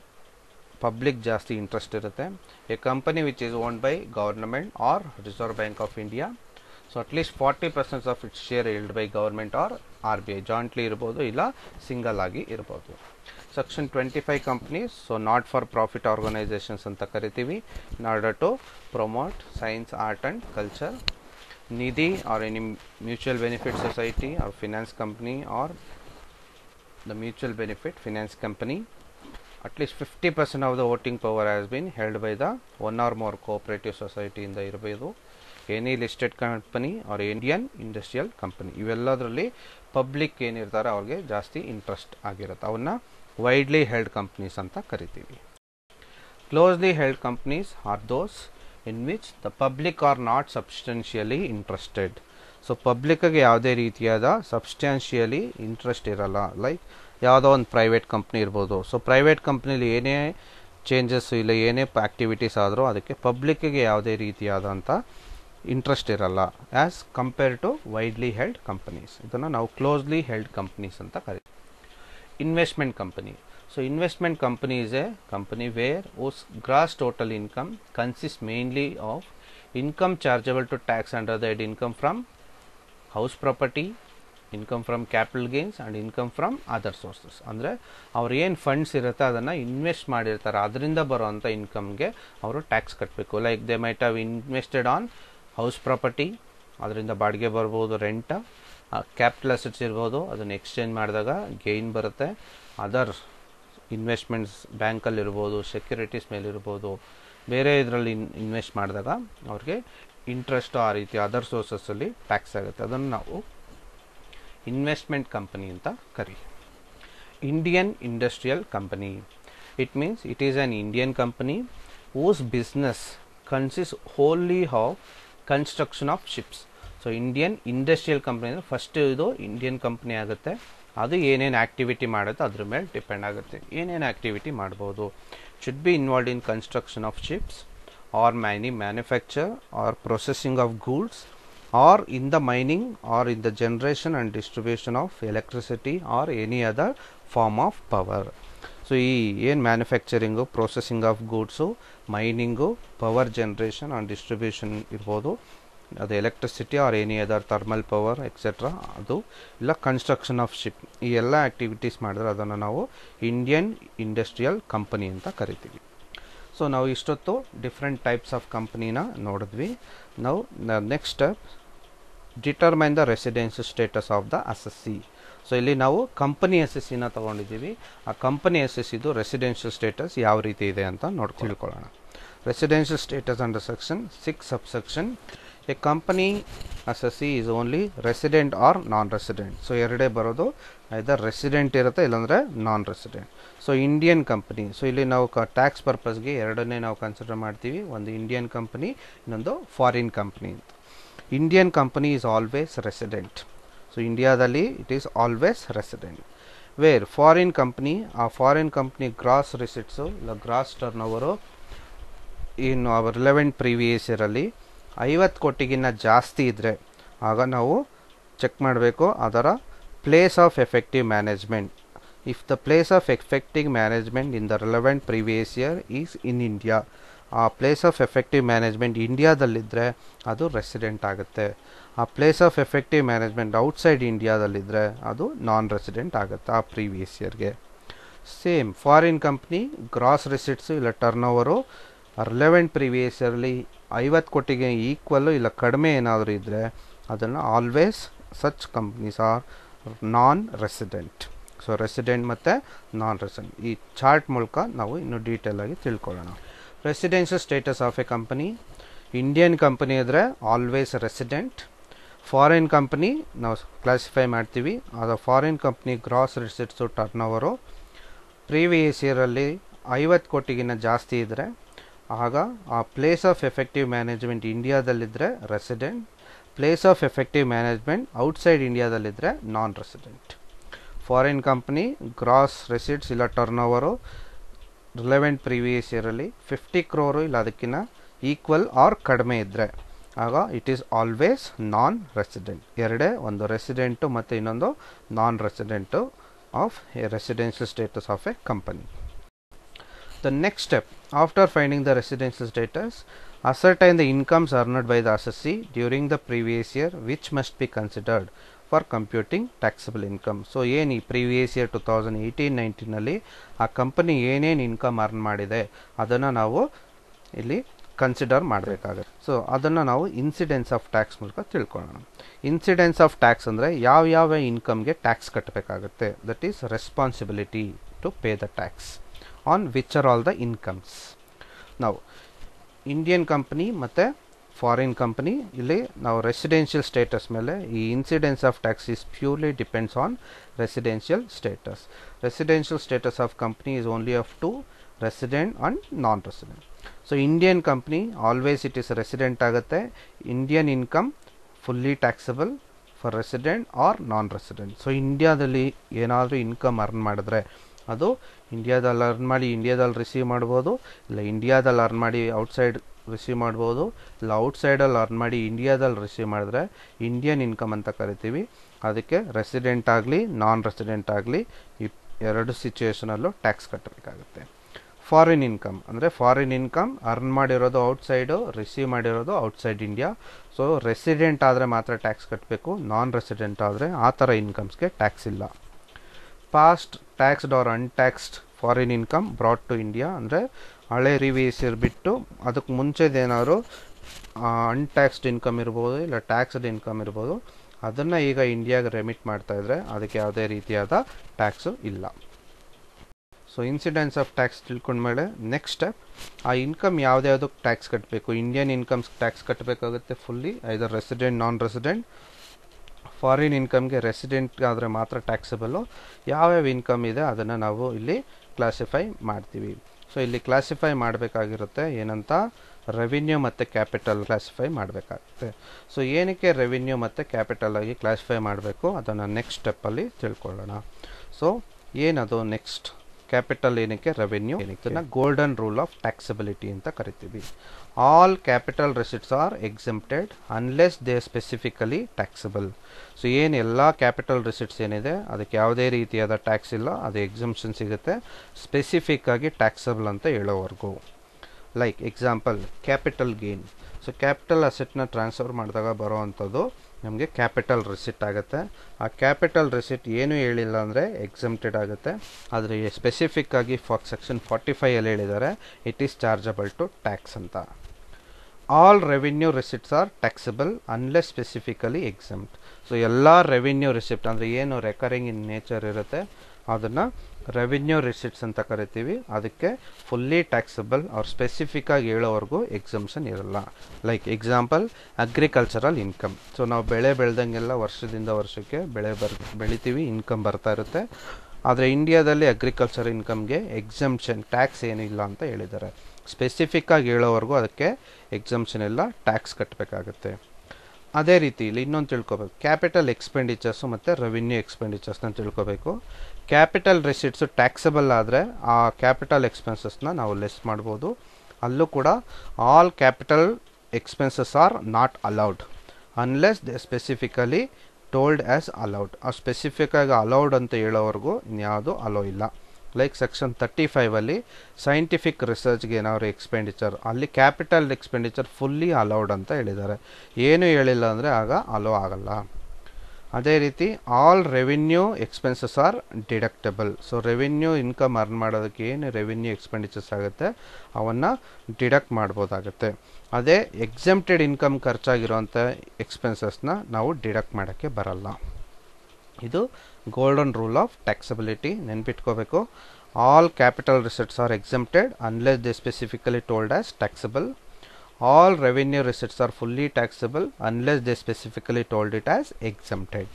ಪಬ್ಲಿಕ್ ಜಾಸ್ತಿ ಇಂಟ್ರೆಸ್ಟ್ ಇರುತ್ತೆ. A company which is owned by government or reserve bank of India. So at least 40% of its share held by government or RBI jointly ಇರ್ಬೋದು, ಇಲ್ಲ ಸಿಂಗಲ್ ಆಗಿ ಇರ್ಬೋದು. Section 25 companies, so not for profit organisations ಅಂತ ಕರಿತೀವಿ. In order to promote science, art and culture. Nidhi or any mutual benefit society or finance company or the mutual benefit finance company. At least 50% of the voting power has been held by the one or more cooperative society in the irಬೋದು, any listed company or Indian industrial company. ಇವೆಲ್ಲದರಲ್ಲಿ ಪಬ್ಲಿಕ್ ಏನಿರ್ತಾರೆ ಅವ್ರಿಗೆ ಜಾಸ್ತಿ ಇಂಟ್ರೆಸ್ಟ್ ಆಗಿರುತ್ತೆ. ಅವನ್ನ ವೈಡ್ಲಿ ಹೆಲ್ಡ್ ಕಂಪ್ನೀಸ್ ಅಂತ ಕರಿತೀವಿ. Closely held companies are those in which the public are not substantially interested. So ಪಬ್ಲಿಕ್ಗೆ ಯಾವುದೇ ರೀತಿಯಾದ ಸಬ್ಸ್ಟ್ಯಾನ್ಷಿಯಲಿ ಇಂಟ್ರೆಸ್ಟ್ ಇರಲ್ಲ. ಲೈಕ್ ಯಾವುದೋ ಒಂದು ಪ್ರೈವೇಟ್ ಕಂಪ್ನಿ ಇರ್ಬೋದು. ಸೊ ಪ್ರೈವೇಟ್ ಕಂಪ್ನಿಲಿ ಏನೇ ಚೇಂಜಸ್ ಇಲ್ಲ, ಏನೇ ಆ್ಯಕ್ಟಿವಿಟೀಸ್ ಆದರೂ ಅದಕ್ಕೆ ಪಬ್ಲಿಕ್ಗೆ ಯಾವುದೇ ರೀತಿಯಾದಂಥ ಇಂಟ್ರೆಸ್ಟ್ ಇರಲ್ಲ as compare to widely held companies. ಇದನ್ನು ನಾವು ಕ್ಲೋಸ್ಲಿ ಹೆಲ್ಡ್ ಕಂಪನೀಸ್ ಅಂತ ಕರಿತೀವಿ. Investment company. So investment company is a company where whose gross total income consists mainly of income chargeable to tax under the head income from house property, income from capital gains and income from other sources. ಅಂದರೆ ಅವ್ರು ಏನು ಫಂಡ್ಸ್ ಇರುತ್ತೆ ಅದನ್ನು ಇನ್ವೆಸ್ಟ್ ಮಾಡಿರ್ತಾರೆ, ಅದರಿಂದ ಬರೋವಂಥ ಇನ್ಕಮ್ಗೆ ಅವರು ಟ್ಯಾಕ್ಸ್ ಕಟ್ಟಬೇಕು. Like they might have invested on house property, ಅದರಿಂದ ಬಾಡಿಗೆ ಬರ್ಬೋದು, ರೆಂಟ್. ಕ್ಯಾಪಿಟಲ್ ಅಸೆಟ್ಸ್ ಇರ್ಬೋದು, ಅದನ್ನು ಎಕ್ಸ್ಚೇಂಜ್ ಮಾಡಿದಾಗ ಗೇಯ್ನ್ ಬರುತ್ತೆ. ಅದರ್ ಇನ್ವೆಸ್ಟ್ಮೆಂಟ್ಸ್ ಬ್ಯಾಂಕಲ್ಲಿ ಇರ್ಬೋದು, ಸೆಕ್ಯೂರಿಟೀಸ್ ಮೇಲೆ ಇರ್ಬೋದು, ಬೇರೆ ಇದರಲ್ಲಿ ಇನ್ವೆಸ್ಟ್ ಮಾಡಿದಾಗ ಅವ್ರಿಗೆ ಇಂಟ್ರೆಸ್ಟ್ ಆ ರೀತಿ ಅದರ್ ಸೋರ್ಸಸ್ಸಲ್ಲಿ ಟ್ಯಾಕ್ಸ್ ಆಗುತ್ತೆ. ಅದನ್ನು ನಾವು ಇನ್ವೆಸ್ಟ್ಮೆಂಟ್ ಕಂಪನಿ ಅಂತ ಕರಿ. Indian industrial company, it means it is an Indian company whose business consists wholly of construction of ships. So Indian industrial company ಅಂದರೆ ಫಸ್ಟ್ ಇದು ಇಂಡಿಯನ್ ಕಂಪ್ನಿ ಆಗುತ್ತೆ. ಅದು ಏನೇನು ಆ್ಯಕ್ಟಿವಿಟಿ ಮಾಡುತ್ತೆ ಅದ್ರ ಮೇಲೆ ಡಿಪೆಂಡ್ ಆಗುತ್ತೆ. ಏನೇನು ಆ್ಯಕ್ಟಿವಿಟಿ ಮಾಡ್ಬೋದು. Should be involved in construction of ships or manufacture or processing of goods or in the mining or in the generation and distribution of electricity or any other form of power. So ಈ ಏನು manufacturing, processing of goods, mining, power generation and distribution ಇರ್ಬೋದು, ಅದು electricity or any other thermal power etcetera, ಅದು ಇಲ್ಲ ಕನ್ಸ್ಟ್ರಕ್ಷನ್ ಆಫ್ ಶಿಪ್, ಈ ಎಲ್ಲ ಆ್ಯಕ್ಟಿವಿಟೀಸ್ ಮಾಡಿದ್ರೆ ಅದನ್ನು ನಾವು ಇಂಡಿಯನ್ ಇಂಡಸ್ಟ್ರಿಯಲ್ ಕಂಪನಿ ಅಂತ ಕರಿತೀವಿ. ಸೊ ನಾವು ಇಷ್ಟೊತ್ತು ಡಿಫ್ರೆಂಟ್ ಟೈಪ್ಸ್ ಆಫ್ ಕಂಪ್ನಿನ ನೋಡಿದ್ವಿ. ನಾವು next step determine the residential status of the assessee. So ಇಲ್ಲಿ ನಾವು ಕಂಪನಿ ಅಸೆಸ್ಸಿನ ತೊಗೊಂಡಿದ್ದೀವಿ. ಆ ಕಂಪನಿ ಅಸೆಸ್ಸಿದು ರೆಸಿಡೆನ್ಷಿಯಲ್ ಸ್ಟೇಟಸ್ ಯಾವ ರೀತಿ ಇದೆ ಅಂತ ತಿಳ್ಕೊಳ್ಳೋಣ. Residential status under section 6 subsection. A company assessee is only resident or non resident. So ಎರಡೇ ಬರೋದು, ಐದರ್ ರೆಸಿಡೆಂಟ್ ಇರುತ್ತೆ ಇಲ್ಲಾಂದರೆ non resident. So Indian company, so ಇಲ್ಲಿ ನಾವು ಟ್ಯಾಕ್ಸ್ ಪರ್ಪಸ್ಗೆ ಎರಡನ್ನೇ ನಾವು ಕನ್ಸಿಡರ್ ಮಾಡ್ತೀವಿ. ಒಂದು ಇಂಡಿಯನ್ ಕಂಪನಿ, ಇನ್ನೊಂದು ಫಾರಿನ್ ಕಂಪನಿ ಅಂತ. Indian company is always resident. So ಇಂಡಿಯಾದಲ್ಲಿ it is always resident. Where foreign company, ಆ ಫಾರಿನ್ ಕಂಪ್ನಿ ಗ್ರಾಸ್ ರಿಸಿಟ್ಸು ಇಲ್ಲ ಗ್ರಾಸ್ ಟರ್ನ್ ಓವರು ಇನ್ನು ರಿಲೆವೆಂಟ್ ಪ್ರೀವಿಯಸ್ ಇಯರಲ್ಲಿ 50 ಕೋಟಿಗಿನ್ನ ಜಾಸ್ತಿ ಇದ್ದರೆ ಆಗ ನಾವು ಚೆಕ್ ಮಾಡಬೇಕು ಅದರ place of effective management. If the place of effective management in the relevant previous year is in India, ಆ ಪ್ಲೇಸ್ ಆಫ್ ಎಫೆಕ್ಟಿವ್ ಮ್ಯಾನೇಜ್ಮೆಂಟ್ ಇಂಡಿಯಾದಲ್ಲಿದ್ದರೆ ಅದು ರೆಸಿಡೆಂಟ್ ಆಗುತ್ತೆ. ಆ place of effective management outside ಇಂಡಿಯಾದಲ್ಲಿದ್ದರೆ ಅದು ನಾನ್ ರೆಸಿಡೆಂಟ್ ಆಗುತ್ತೆ ಆ ಪ್ರೀವಿಯಸ್ ಇಯರ್ಗೆ. Same foreign company gross receipts ಇಲ್ಲ ಟರ್ನ್ ಓವರು ರಿಲೆವೆಂಟ್ ಪ್ರೀವಿಯಸ್ ಇಯರ್ಲಿ 50 ಕೋಟಿಗೆ ಈಕ್ವಲ್ಲು ಇಲ್ಲ ಕಡಿಮೆ ಏನಾದರೂ ಇದ್ದರೆ ಅದನ್ನು always such companies are non resident. So resident ಮತ್ತು ನಾನ್ ರೆಸಿಡೆಂಟ್ ಈ ಚಾರ್ಟ್ ಮೂಲಕ ನಾವು ಇನ್ನೂ ಡೀಟೇಲ್ ಆಗಿ ತಿಳ್ಕೊಳ್ಳೋಣ. Residential status of a company, Indian company ಇದ್ದರೆ ಆಲ್ವೇಸ್ ರೆಸಿಡೆಂಟ್. ಫಾರಿನ್ ಕಂಪನಿ ನಾವು ಕ್ಲಾಸಿಫೈ ಮಾಡ್ತೀವಿ, ಅದು foreign company gross receipts turnover previous ಇಯರಲ್ಲಿ 50 ಕೋಟಿಗಿನ್ನ ಜಾಸ್ತಿ ಇದ್ದರೆ ಆಗ ಆ ಪ್ಲೇಸ್ ಆಫ್ ಎಫೆಕ್ಟಿವ್ ಮ್ಯಾನೇಜ್ಮೆಂಟ್ ಇಂಡಿಯಾದಲ್ಲಿದ್ದರೆ resident, place of effective management outside ಇಂಡಿಯಾದಲ್ಲಿದ್ದರೆ non resident. Foreign company gross receipts ಇಲ್ಲ ಟರ್ನ್ ಓವರು ರಿಲೆವೆಂಟ್ ಪ್ರೀವಿಯಸ್ ಇಯರಲ್ಲಿ 50 crore ಇಲ್ಲ ಅದಕ್ಕಿಂತ ಈಕ್ವಲ್ ಆರ್ ಕಡಿಮೆ ಇದ್ದರೆ ಆಗ it is always non resident. ಎರಡೇ, ಒಂದು ರೆಸಿಡೆಂಟು ಮತ್ತು ಇನ್ನೊಂದು non resident of a residential status of a company. The next step after finding the residential status, ascertain the incomes earned by the assessee during the previous year which must be considered for computing taxable income. So ಏನು ಈ ಪ್ರೀವಿಯಸ್ ಇಯರ್ 2018-19ನಲ್ಲಿ ಆ ಕಂಪನಿ ಏನೇನು ಇನ್ಕಮ್ ಅರ್ನ್ ಮಾಡಿದೆ ಅದನ್ನು ನಾವು ಇಲ್ಲಿ ಕನ್ಸಿಡರ್ ಮಾಡಬೇಕಾಗುತ್ತೆ. ಸೊ ಅದನ್ನು ನಾವು ಇನ್ಸಿಡೆನ್ಸ್ ಆಫ್ ಟ್ಯಾಕ್ಸ್ ಮೂಲಕ ತಿಳ್ಕೊಳ್ಳೋಣ. ಇನ್ಸಿಡೆನ್ಸ್ ಆಫ್ ಟ್ಯಾಕ್ಸ್ ಅಂದರೆ ಯಾವ ಇನ್ಕಮ್ಗೆ ಟ್ಯಾಕ್ಸ್ ಕಟ್ಟಬೇಕಾಗುತ್ತೆ, that is responsibility to pay the tax on which are all the incomes. Now Indian company ಮತ್ತು ಫಾರಿನ್ ಕಂಪನಿ ಇಲ್ಲಿ ನಾವು ರೆಸಿಡೆನ್ಷಿಯಲ್ ಸ್ಟೇಟಸ್ ಮೇಲೆ ಈ incidence of tax is purely depends on residential status. Residential status of company is only of two, resident and non resident. So Indian company always it is resident ಆಗುತ್ತೆ. Indian income fully taxable for resident or non resident. So ಇಂಡಿಯಾದಲ್ಲಿ ಏನಾದರೂ ಇನ್ಕಮ್ ಅರ್ನ್ ಮಾಡಿದ್ರೆ ಅದು ಇಂಡಿಯಾದಲ್ಲಿ ಅರ್ನ್ ಮಾಡಿ ಇಂಡಿಯಾದಲ್ಲಿ ರಿಸೀವ್ ಮಾಡ್ಬೋದು, ಇಲ್ಲ ಇಂಡಿಯಾದಲ್ಲಿ ಅರ್ನ್ ಮಾಡಿ ಔಟ್ಸೈಡ್ ರಿಸೀವ್ ಮಾಡ್ಬೋದು, ಇಲ್ಲ ಔಟ್ಸೈಡಲ್ಲಿ ಅರ್ನ್ ಮಾಡಿ ಇಂಡಿಯಾದಲ್ಲಿ ರಿಸೀವ್ ಮಾಡಿದ್ರೆ ಇಂಡಿಯನ್ ಇನ್ಕಮ್ ಅಂತ ಕರಿತೀವಿ. ಅದಕ್ಕೆ ರೆಸಿಡೆಂಟ್ ಆಗಲಿ ನಾನ್ ರೆಸಿಡೆಂಟ್ ಆಗಲಿ ಈ ಎರಡು ಸಿಚುವೇಷನಲ್ಲೂ ಟ್ಯಾಕ್ಸ್ ಕಟ್ಟಬೇಕಾಗುತ್ತೆ. ಫಾರಿನ್ ಇನ್ಕಮ್ ಅಂದರೆ ಫಾರಿನ್ ಇನ್ಕಮ್ ಅರ್ನ್ ಮಾಡಿರೋದು ಔಟ್ಸೈಡು, ರಿಸೀವ್ ಮಾಡಿರೋದು ಔಟ್ಸೈಡ್ ಇಂಡಿಯಾ. ಸೊ ರೆಸಿಡೆಂಟ್ ಆದರೆ ಮಾತ್ರ ಟ್ಯಾಕ್ಸ್ ಕಟ್ಟಬೇಕು, ನಾನ್ ರೆಸಿಡೆಂಟ್ ಆದರೆ ಆ ಥರ ಇನ್ಕಮ್ಸ್ಗೆ ಟ್ಯಾಕ್ಸ್ ಇಲ್ಲ. Past taxed or untaxed foreign income brought to India ಅಂದರೆ ಹಳೆ ಪ್ರೀವಿಯಸ್ ಇಯರ್ ಬಿಟ್ಟು ಅದಕ್ಕೆ ಮುಂಚೆದೇನಾದ್ರು ಅನ್ಟ್ಯಾಕ್ಸ್ಡ್ ಇನ್ಕಮ್ ಇರ್ಬೋದು ಇಲ್ಲ ಟ್ಯಾಕ್ಸ್ಡ್ ಇನ್ಕಮ್ ಇರ್ಬೋದು, ಅದನ್ನು ಈಗ ಇಂಡಿಯಾಗೆ ರೆಮಿಟ್ ಮಾಡ್ತಾಯಿದ್ರೆ ಅದಕ್ಕೆ ಯಾವುದೇ ರೀತಿಯಾದ ಟ್ಯಾಕ್ಸು ಇಲ್ಲ. ಸೊ ಇನ್ಸಿಡೆನ್ಸ್ ಆಫ್ ಟ್ಯಾಕ್ಸ್ ತಿಳ್ಕೊಂಡ್ಮೇಲೆ ನೆಕ್ಸ್ಟ್ ಸ್ಟೆಪ್ ಆ ಇನ್ಕಮ್ ಯಾವುದ್ಯಾವುದಕ್ಕೆ ಟ್ಯಾಕ್ಸ್ ಕಟ್ಟಬೇಕು. ಇಂಡಿಯನ್ ಇನ್ಕಮ್ಸ್ ಟ್ಯಾಕ್ಸ್ ಕಟ್ಟಬೇಕಾಗುತ್ತೆ fully, either resident non resident. Foreign ಇನ್ಕಮ್ಗೆ ರೆಸಿಡೆಂಟ್ ಆದರೆ ಮಾತ್ರ ಟ್ಯಾಕ್ಸಬಲ್ಲು. ಯಾವ್ಯಾವ ಇನ್ಕಮ್ ಇದೆ ಅದನ್ನು ನಾವು ಇಲ್ಲಿ ಕ್ಲಾಸಿಫೈ ಮಾಡ್ತೀವಿ. ಸೊ ಇಲ್ಲಿ ಕ್ಲಾಸಿಫೈ ಮಾಡಬೇಕಾಗಿರುತ್ತೆ ಏನಂತ, ರೆವಿನ್ಯೂ ಮತ್ತು ಕ್ಯಾಪಿಟಲ್ ಕ್ಲಾಸಿಫೈ ಮಾಡಬೇಕಾಗುತ್ತೆ. ಸೊ ಏನಕ್ಕೆ ರೆವಿನ್ಯೂ ಮತ್ತು ಕ್ಯಾಪಿಟಲ್ ಆಗಿ ಕ್ಲಾಸಿಫೈ ಮಾಡಬೇಕು ಅದನ್ನು ನೆಕ್ಸ್ಟ್ ಸ್ಟೆಪ್ಪಲ್ಲಿ ತಿಳ್ಕೊಳ್ಳೋಣ. ಸೊ ಏನದು ನೆಕ್ಸ್ಟ್, ಕ್ಯಾಪಿಟಲ್ ಏನಕ್ಕೆ, ರೆವಿನ್ಯೂ ಏನಕ್ಕೆ, ಇದನ್ನು ಗೋಲ್ಡನ್ ರೂಲ್ ಆಫ್ ಟ್ಯಾಕ್ಸಬಿಲಿಟಿ ಅಂತ ಕರಿತೀವಿ. All capital receipts are exempted unless they specifically taxable. So ಏನು ಎಲ್ಲ ಕ್ಯಾಪಿಟಲ್ ರಿಸಿಟ್ಸ್ ಏನಿದೆ ಅದಕ್ಕೆ ಯಾವುದೇ ರೀತಿಯಾದ ಟ್ಯಾಕ್ಸ್ ಇಲ್ಲ, ಅದು ಎಕ್ಸಂಪ್ಷನ್ ಸಿಗುತ್ತೆ ಸ್ಪೆಸಿಫಿಕ್ ಆಗಿ ಟ್ಯಾಕ್ಸಬಲ್ ಅಂತ ಹೇಳೋವರೆಗೂ. Like example capital gain. So capital ಅಸೆಟ್ನ ಟ್ರಾನ್ಸ್ಫರ್ ಮಾಡಿದಾಗ ಬರೋವಂಥದ್ದು ನಮಗೆ ಕ್ಯಾಪಿಟಲ್ ರಿಸಿಟ್ ಆಗುತ್ತೆ. ಆ ಕ್ಯಾಪಿಟಲ್ ರಿಸಿಟ್ ಏನು ಹೇಳಿಲ್ಲ ಅಂದರೆ ಎಕ್ಸಮ್ಟೆಡ್ ಆಗುತ್ತೆ. ಆದರೆ ಸ್ಪೆಸಿಫಿಕ್ ಆಗಿ ಸೆಕ್ಷನ್ 45 ಹೇಳಿದ್ದಾರೆ it is chargeable to tax ಅಂತ. All revenue receipts are taxable unless specifically exempt. So ಎಲ್ಲ ರೆವಿನ್ಯೂ ರಿಸಿಪ್ಟ್ ಅಂದರೆ ಏನು ರೆಕರಿಂಗ್ ಇನ್ ನೇಚರ್ ಇರುತ್ತೆ ಅದನ್ನು ರೆವಿನ್ಯೂ ರಿಸಿಟ್ಸ್ ಅಂತ ಕರಿತೀವಿ. ಅದಕ್ಕೆ ಫುಲ್ಲಿ ಟ್ಯಾಕ್ಸಬಲ್ ಅವ್ರು ಸ್ಪೆಸಿಫಿಕ್ ಆಗಿ ಹೇಳೋವರೆಗೂ ಎಕ್ಸಮ್ಷನ್ ಇರಲ್ಲ. Like example agricultural income. So ನಾವು ಬೆಳೆ ಬೆಳೆದಂಗೆಲ್ಲ ವರ್ಷದಿಂದ ವರ್ಷಕ್ಕೆ ಬೆಳಿತೀವಿ, ಇನ್ಕಮ್ ಬರ್ತಾ ಇರುತ್ತೆ. ಆದರೆ ಇಂಡಿಯಾದಲ್ಲಿ ಅಗ್ರಿಕಲ್ಚರ್ ಇನ್ಕಮ್ಗೆ ಎಕ್ಸಮ್ಷನ್ ಟ್ಯಾಕ್ಸ್ ಏನಿಲ್ಲ ಅಂತ ಹೇಳಿದ್ದಾರೆ. ಸ್ಪೆಸಿಫಿಕ್ ಆಗಿ ಹೇಳೋವರೆಗೂ ಅದಕ್ಕೆ ಎಕ್ಸಮ್ಷನ್ ಇಲ್ಲ, ಟ್ಯಾಕ್ಸ್ ಕಟ್ಟಬೇಕಾಗುತ್ತೆ. ಅದೇ ರೀತಿ ಇಲ್ಲಿ ಇನ್ನೊಂದು ತಿಳ್ಕೊಬೇಕು, ಕ್ಯಾಪಿಟಲ್ ಎಕ್ಸ್ಪೆಂಡಿಚರ್ಸು ಮತ್ತು ರೆವಿನ್ಯೂ ಎಕ್ಸ್ಪೆಂಡಿಚರ್ಸ್ನ ತಿಳ್ಕೊಬೇಕು. ಕ್ಯಾಪಿಟಲ್ ರಿಸಿಟ್ಸು ಟ್ಯಾಕ್ಸಬಲ್ ಆದರೆ ಆ ಕ್ಯಾಪಿಟಲ್ ಎಕ್ಸ್ಪೆನ್ಸಸ್ನ ನಾವು ಲೆಸ್ ಮಾಡ್ಬೋದು. ಅಲ್ಲೂ ಕೂಡ all capital expenses are not allowed unless they specifically told as allowed. ಆ ಸ್ಪೆಸಿಫಿಕ್ಕಾಗಿ ಅಲೌಡ್ ಅಂತ ಹೇಳೋವರೆಗೂ ಇನ್ಯಾವುದು ಅಲೋ ಇಲ್ಲ. ಲೈಕ್ ಸೆಕ್ಷನ್ 35 ಸೈಂಟಿಫಿಕ್ ರಿಸರ್ಚ್ಗೆ ಏನಾದ್ರು ಎಕ್ಸ್ಪೆಂಡಿಚರ್, ಅಲ್ಲಿ ಕ್ಯಾಪಿಟಲ್ ಎಕ್ಸ್ಪೆಂಡಿಚರ್ ಫುಲ್ಲಿ ಅಲೌಡ್ ಅಂತ ಹೇಳಿದ್ದಾರೆ. ಏನು ಹೇಳಿಲ್ಲ ಅಂದರೆ ಆಗ ಅಲೋ ಆಗಲ್ಲ. ಅದೇ ರೀತಿ all revenue expenses are deductible. So revenue income earn ಮಾಡೋದಕ್ಕೆ ಏನು ರೆವಿನ್ಯೂ ಎಕ್ಸ್ಪೆಂಡಿಚರ್ಸ್ ಆಗುತ್ತೆ ಅವನ್ನು ಡಿಡಕ್ಟ್ ಮಾಡ್ಬೋದಾಗುತ್ತೆ. ಅದೇ ಎಕ್ಸೆಂಪ್ಟೆಡ್ ಇನ್ಕಮ್ ಖರ್ಚಾಗಿರೋಂಥ ಎಕ್ಸ್ಪೆನ್ಸಸ್ನ ನಾವು ಡಿಡಕ್ಟ್ ಮಾಡೋಕ್ಕೆ ಬರಲ್ಲ. ಇದು ಗೋಲ್ಡನ್ ರೂಲ್ ಆಫ್ ಟ್ಯಾಕ್ಸಬಿಲಿಟಿ, ನೆನ್ಪಿಟ್ಕೋಬೇಕು. All capital receipts are exempted unless they specifically told as taxable. All revenue receipts are fully taxable unless they specifically told it as exempted.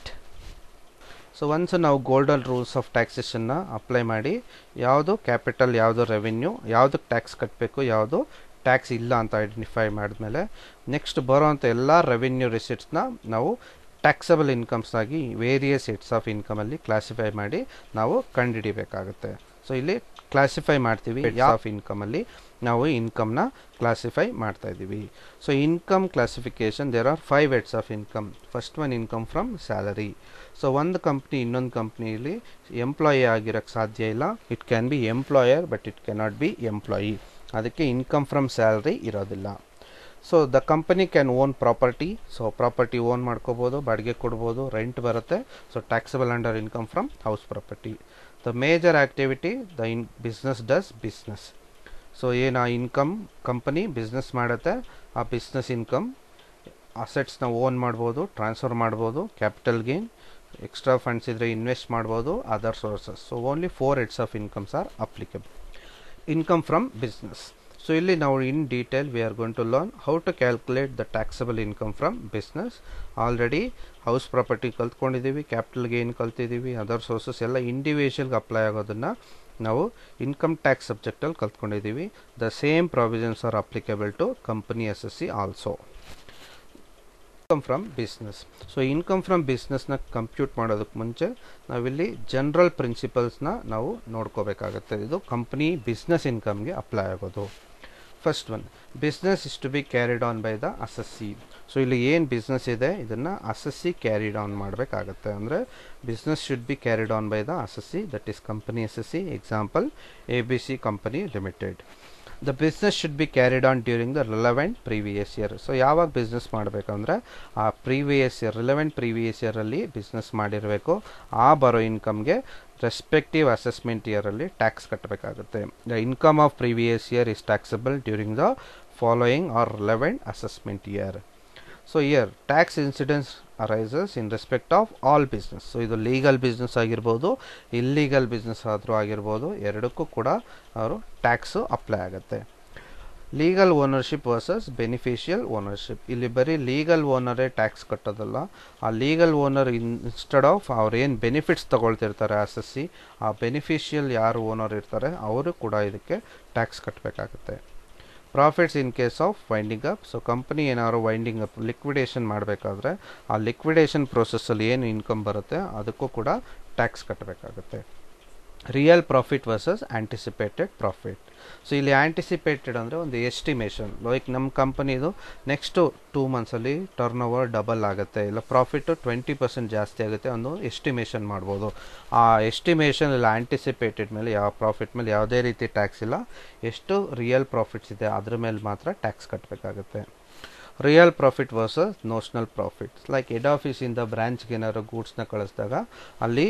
So once ನಾವು ಗೋಲ್ಡನ್ ರೂಲ್ಸ್ ಆಫ್ ಟ್ಯಾಕ್ಸೇಷನ್ನ ಅಪ್ಲೈ ಮಾಡಿ ಯಾವುದು ಕ್ಯಾಪಿಟಲ್, ಯಾವುದು ರೆವಿನ್ಯೂ, ಯಾವುದಕ್ಕೆ ಟ್ಯಾಕ್ಸ್ ಕಟ್ಟಬೇಕು, ಯಾವುದು ಟ್ಯಾಕ್ಸ್ ಇಲ್ಲ ಅಂತ ಐಡೆಂಟಿಫೈ ಮಾಡಿದ್ಮೇಲೆ ನೆಕ್ಸ್ಟ್ ಬರೋವಂಥ ಎಲ್ಲ ರೆವಿನ್ಯೂ ರಿಸಿಟ್ಸ್ನ ನಾವು ಟ್ಯಾಕ್ಸಬಲ್ ಇನ್ಕಮ್ಸ್ ಆಗಿ ವೇರಿಯಸ್ ಹೆಡ್ಸ್ ಆಫ್ ಇನ್ಕಮಲ್ಲಿ ಕ್ಲಾಸಿಫೈ ಮಾಡಿ ನಾವು ಕಂಡುಹಿಡಿಬೇಕಾಗುತ್ತೆ. ಸೊ ಇಲ್ಲಿ ಕ್ಲಾಸಿಫೈ ಮಾಡ್ತೀವಿ, ಯಾವ ಆಫ್ ಇನ್ಕಮಲ್ಲಿ ನಾವು ಇನ್ಕಮ್ನ ಕ್ಲಾಸಿಫೈ ಮಾಡ್ತಾ ಇದ್ದೀವಿ. So income classification, there are 5 heads of income. First one income from salary. So ಒಂದು ಕಂಪ್ನಿ ಇನ್ನೊಂದು ಕಂಪ್ನಿಯಲ್ಲಿ ಎಂಪ್ಲಾಯಿ ಆಗಿರೋಕ್ಕೆ ಸಾಧ್ಯ ಇಲ್ಲ. It can be employer but it cannot be employee. ಅದಕ್ಕೆ ಇನ್ಕಮ್ ಫ್ರಮ್ ಸ್ಯಾಲರಿ ಇರೋದಿಲ್ಲ. So the company can own property. So property own ಮಾಡ್ಕೋಬೋದು, ಬಾಡಿಗೆ ಕೊಡ್ಬೋದು, ರೆಂಟ್ ಬರುತ್ತೆ. So taxable under income from house property. The major activity the business does business. So ಏನು ಆ ಇನ್ಕಮ್ ಕಂಪನಿ ಬಿಸ್ನೆಸ್ ಮಾಡುತ್ತೆ, ಆ ಬಿಸ್ನೆಸ್ ಇನ್ಕಮ್ ಅಸೆಟ್ಸ್ನ ಓನ್ ಮಾಡ್ಬೋದು, ಟ್ರಾನ್ಸ್ಫರ್ ಮಾಡ್ಬೋದು, ಕ್ಯಾಪಿಟಲ್ ಗೇನ್, ಎಕ್ಸ್ಟ್ರಾ ಫಂಡ್ಸ್ ಇದ್ದರೆ ಇನ್ವೆಸ್ಟ್ ಮಾಡ್ಬೋದು, other sources. So only 4 heads of incomes are applicable. Income from business. So ಇಲ್ಲಿ ನಾವು in detail we are going to learn how to calculate the taxable income from business. Already house property ಕಲ್ತ್ಕೊಂಡಿದ್ದೀವಿ, ಕ್ಯಾಪಿಟಲ್ ಗೇನ್ ಕಲ್ತಿದ್ದೀವಿ, ಅದರ್ ಸೋರ್ಸಸ್ ಎಲ್ಲ ಇಂಡಿವಿಜುವಲ್ಗೆ ಅಪ್ಲೈ ಆಗೋದನ್ನು ನಾವು ಇನ್ಕಮ್ ಟ್ಯಾಕ್ಸ್ ಸಬ್ಜೆಕ್ಟಲ್ಲಿ ಕಲ್ತ್ಕೊಂಡಿದ್ದೀವಿ. The same provisions are applicable to company SSC also. Income from business. So income from ಬಿಸ್ನೆಸ್ನ ಕಂಪ್ಯೂಟ್ ಮಾಡೋದಕ್ಕೆ ಮುಂಚೆ ನಾವಿಲ್ಲಿ ಜನರಲ್ ಪ್ರಿನ್ಸಿಪಲ್ಸ್ನ ನಾವು ನೋಡ್ಕೋಬೇಕಾಗತ್ತೆ. ಇದು ಕಂಪ್ನಿ ಬಿಸ್ನೆಸ್ ಇನ್ಕಮ್ಗೆ ಅಪ್ಲೈ ಆಗೋದು. First one, business is to be carried on by the assessee. So ಇಲ್ಲಿ ಏನು ಬಿಸ್ನೆಸ್ ಇದೆ ಇದನ್ನು ಅಸೆಸ್ಸಿ ಕ್ಯಾರಿಡ್ ಆನ್ ಮಾಡಬೇಕಾಗತ್ತೆ. ಅಂದರೆ business should be carried on by the assessee, that is company SSC. Example ABC company limited. The business should be carried on during the relevant previous year. So ಯಾವಾಗ ಬಿಸ್ನೆಸ್ ಮಾಡಬೇಕಂದ್ರೆ ಆ ಪ್ರೀವಿಯಸ್ ಇಯರ್, ರಿಲೆವೆಂಟ್ ಪ್ರೀವಿಯಸ್ ಇಯರಲ್ಲಿ ಬಿಸ್ನೆಸ್ ಮಾಡಿರಬೇಕು. ಆ ಬರೋ ಇನ್ಕಮ್ಗೆ ರೆಸ್ಪೆಕ್ಟಿವ್ ಅಸೆಸ್ಮೆಂಟ್ ಇಯರಲ್ಲಿ ಟ್ಯಾಕ್ಸ್ ಕಟ್ಟಬೇಕಾಗುತ್ತೆ. The income of previous year is taxable during the following or relevant assessment year. So year tax incidence arises in respect of all business. So ಇದು ಲೀಗಲ್ ಬಿಸ್ನೆಸ್ ಆಗಿರ್ಬೋದು, ಇಲ್ಲೀಗಲ್ ಬಿಸ್ನೆಸ್ ಆದರೂ ಆಗಿರ್ಬೋದು, ಎರಡಕ್ಕೂ ಕೂಡ ಅವರು ಟ್ಯಾಕ್ಸು ಅಪ್ಲೈ ಆಗುತ್ತೆ. Legal ownership versus beneficial ownership. ಇಲ್ಲಿ ಬರೀ ಲೀಗಲ್ ಓನರೇ ಟ್ಯಾಕ್ಸ್ ಕಟ್ಟೋದಲ್ಲ, ಆ ಲೀಗಲ್ ಓನರ್ ಇನ್ಸ್ಟೆಡ್ ಆಫ್ ಅವ್ರು ಏನು ಬೆನಿಫಿಟ್ಸ್ ತೊಗೊಳ್ತಿರ್ತಾರೆ SSC, ಆ ಬೆನಿಫಿಷಿಯಲ್ ಯಾರು ಓನರ್ ಇರ್ತಾರೆ ಅವರು ಕೂಡ ಇದಕ್ಕೆ ಟ್ಯಾಕ್ಸ್ ಕಟ್ಟಬೇಕಾಗುತ್ತೆ. Profits in case of winding up. So company ಏನಾದ್ರು ವೈಂಡಿಂಗ್ ಅಪ್ ಲಿಕ್ವಿಡೇಷನ್ ಮಾಡಬೇಕಾದ್ರೆ ಆ ಲಿಕ್ವಿಡೇಷನ್ ಪ್ರೋಸೆಸ್ಸಲ್ಲಿ ಏನು ಇನ್ಕಮ್ ಬರುತ್ತೆ ಅದಕ್ಕೂ ಕೂಡ ಟ್ಯಾಕ್ಸ್ ಕಟ್ಟಬೇಕಾಗುತ್ತೆ. Real profit versus anticipated profit. So ಇಲ್ಲಿ ಆ್ಯಂಟಿಸಿಪೇಟೆಡ್ ಅಂದರೆ ಒಂದು ಎಸ್ಟಿಮೇಷನ್. ಲೈಕ್ ನಮ್ಮ ಕಂಪನಿದು ನೆಕ್ಸ್ಟು 2 ಮಂತ್ಸಲ್ಲಿ ಟರ್ನ್ ಓವರ್ ಡಬಲ್ ಆಗುತ್ತೆ, ಇಲ್ಲ ಪ್ರಾಫಿಟ್ಟು 20% ಜಾಸ್ತಿ ಆಗುತ್ತೆ, ಒಂದು ಎಸ್ಟಿಮೇಷನ್ ಮಾಡ್ಬೋದು. ಆ ಎಸ್ಟಿಮೇಷನ್ ಇಲ್ಲ ಆ್ಯಂಟಿಸಿಪೇಟೆಡ್ ಮೇಲೆ ಯಾವ ಪ್ರಾಫಿಟ್ ಮೇಲೆ ಯಾವುದೇ ರೀತಿ ಟ್ಯಾಕ್ಸ್ ಇಲ್ಲ. ಎಷ್ಟು ರಿಯಲ್ ಪ್ರಾಫಿಟ್ಸ್ ಇದೆ ಅದ್ರ ಮೇಲೆ ಮಾತ್ರ ಟ್ಯಾಕ್ಸ್ ಕಟ್ಟಬೇಕಾಗುತ್ತೆ. Real profit versus notional profits. Like head ಆಫೀಸಿಂದ ಬ್ರಾಂಚ್ಗೆ ಏನಾದ್ರು ಗೂಡ್ಸ್ನ ಕಳಿಸಿದಾಗ ಅಲ್ಲಿ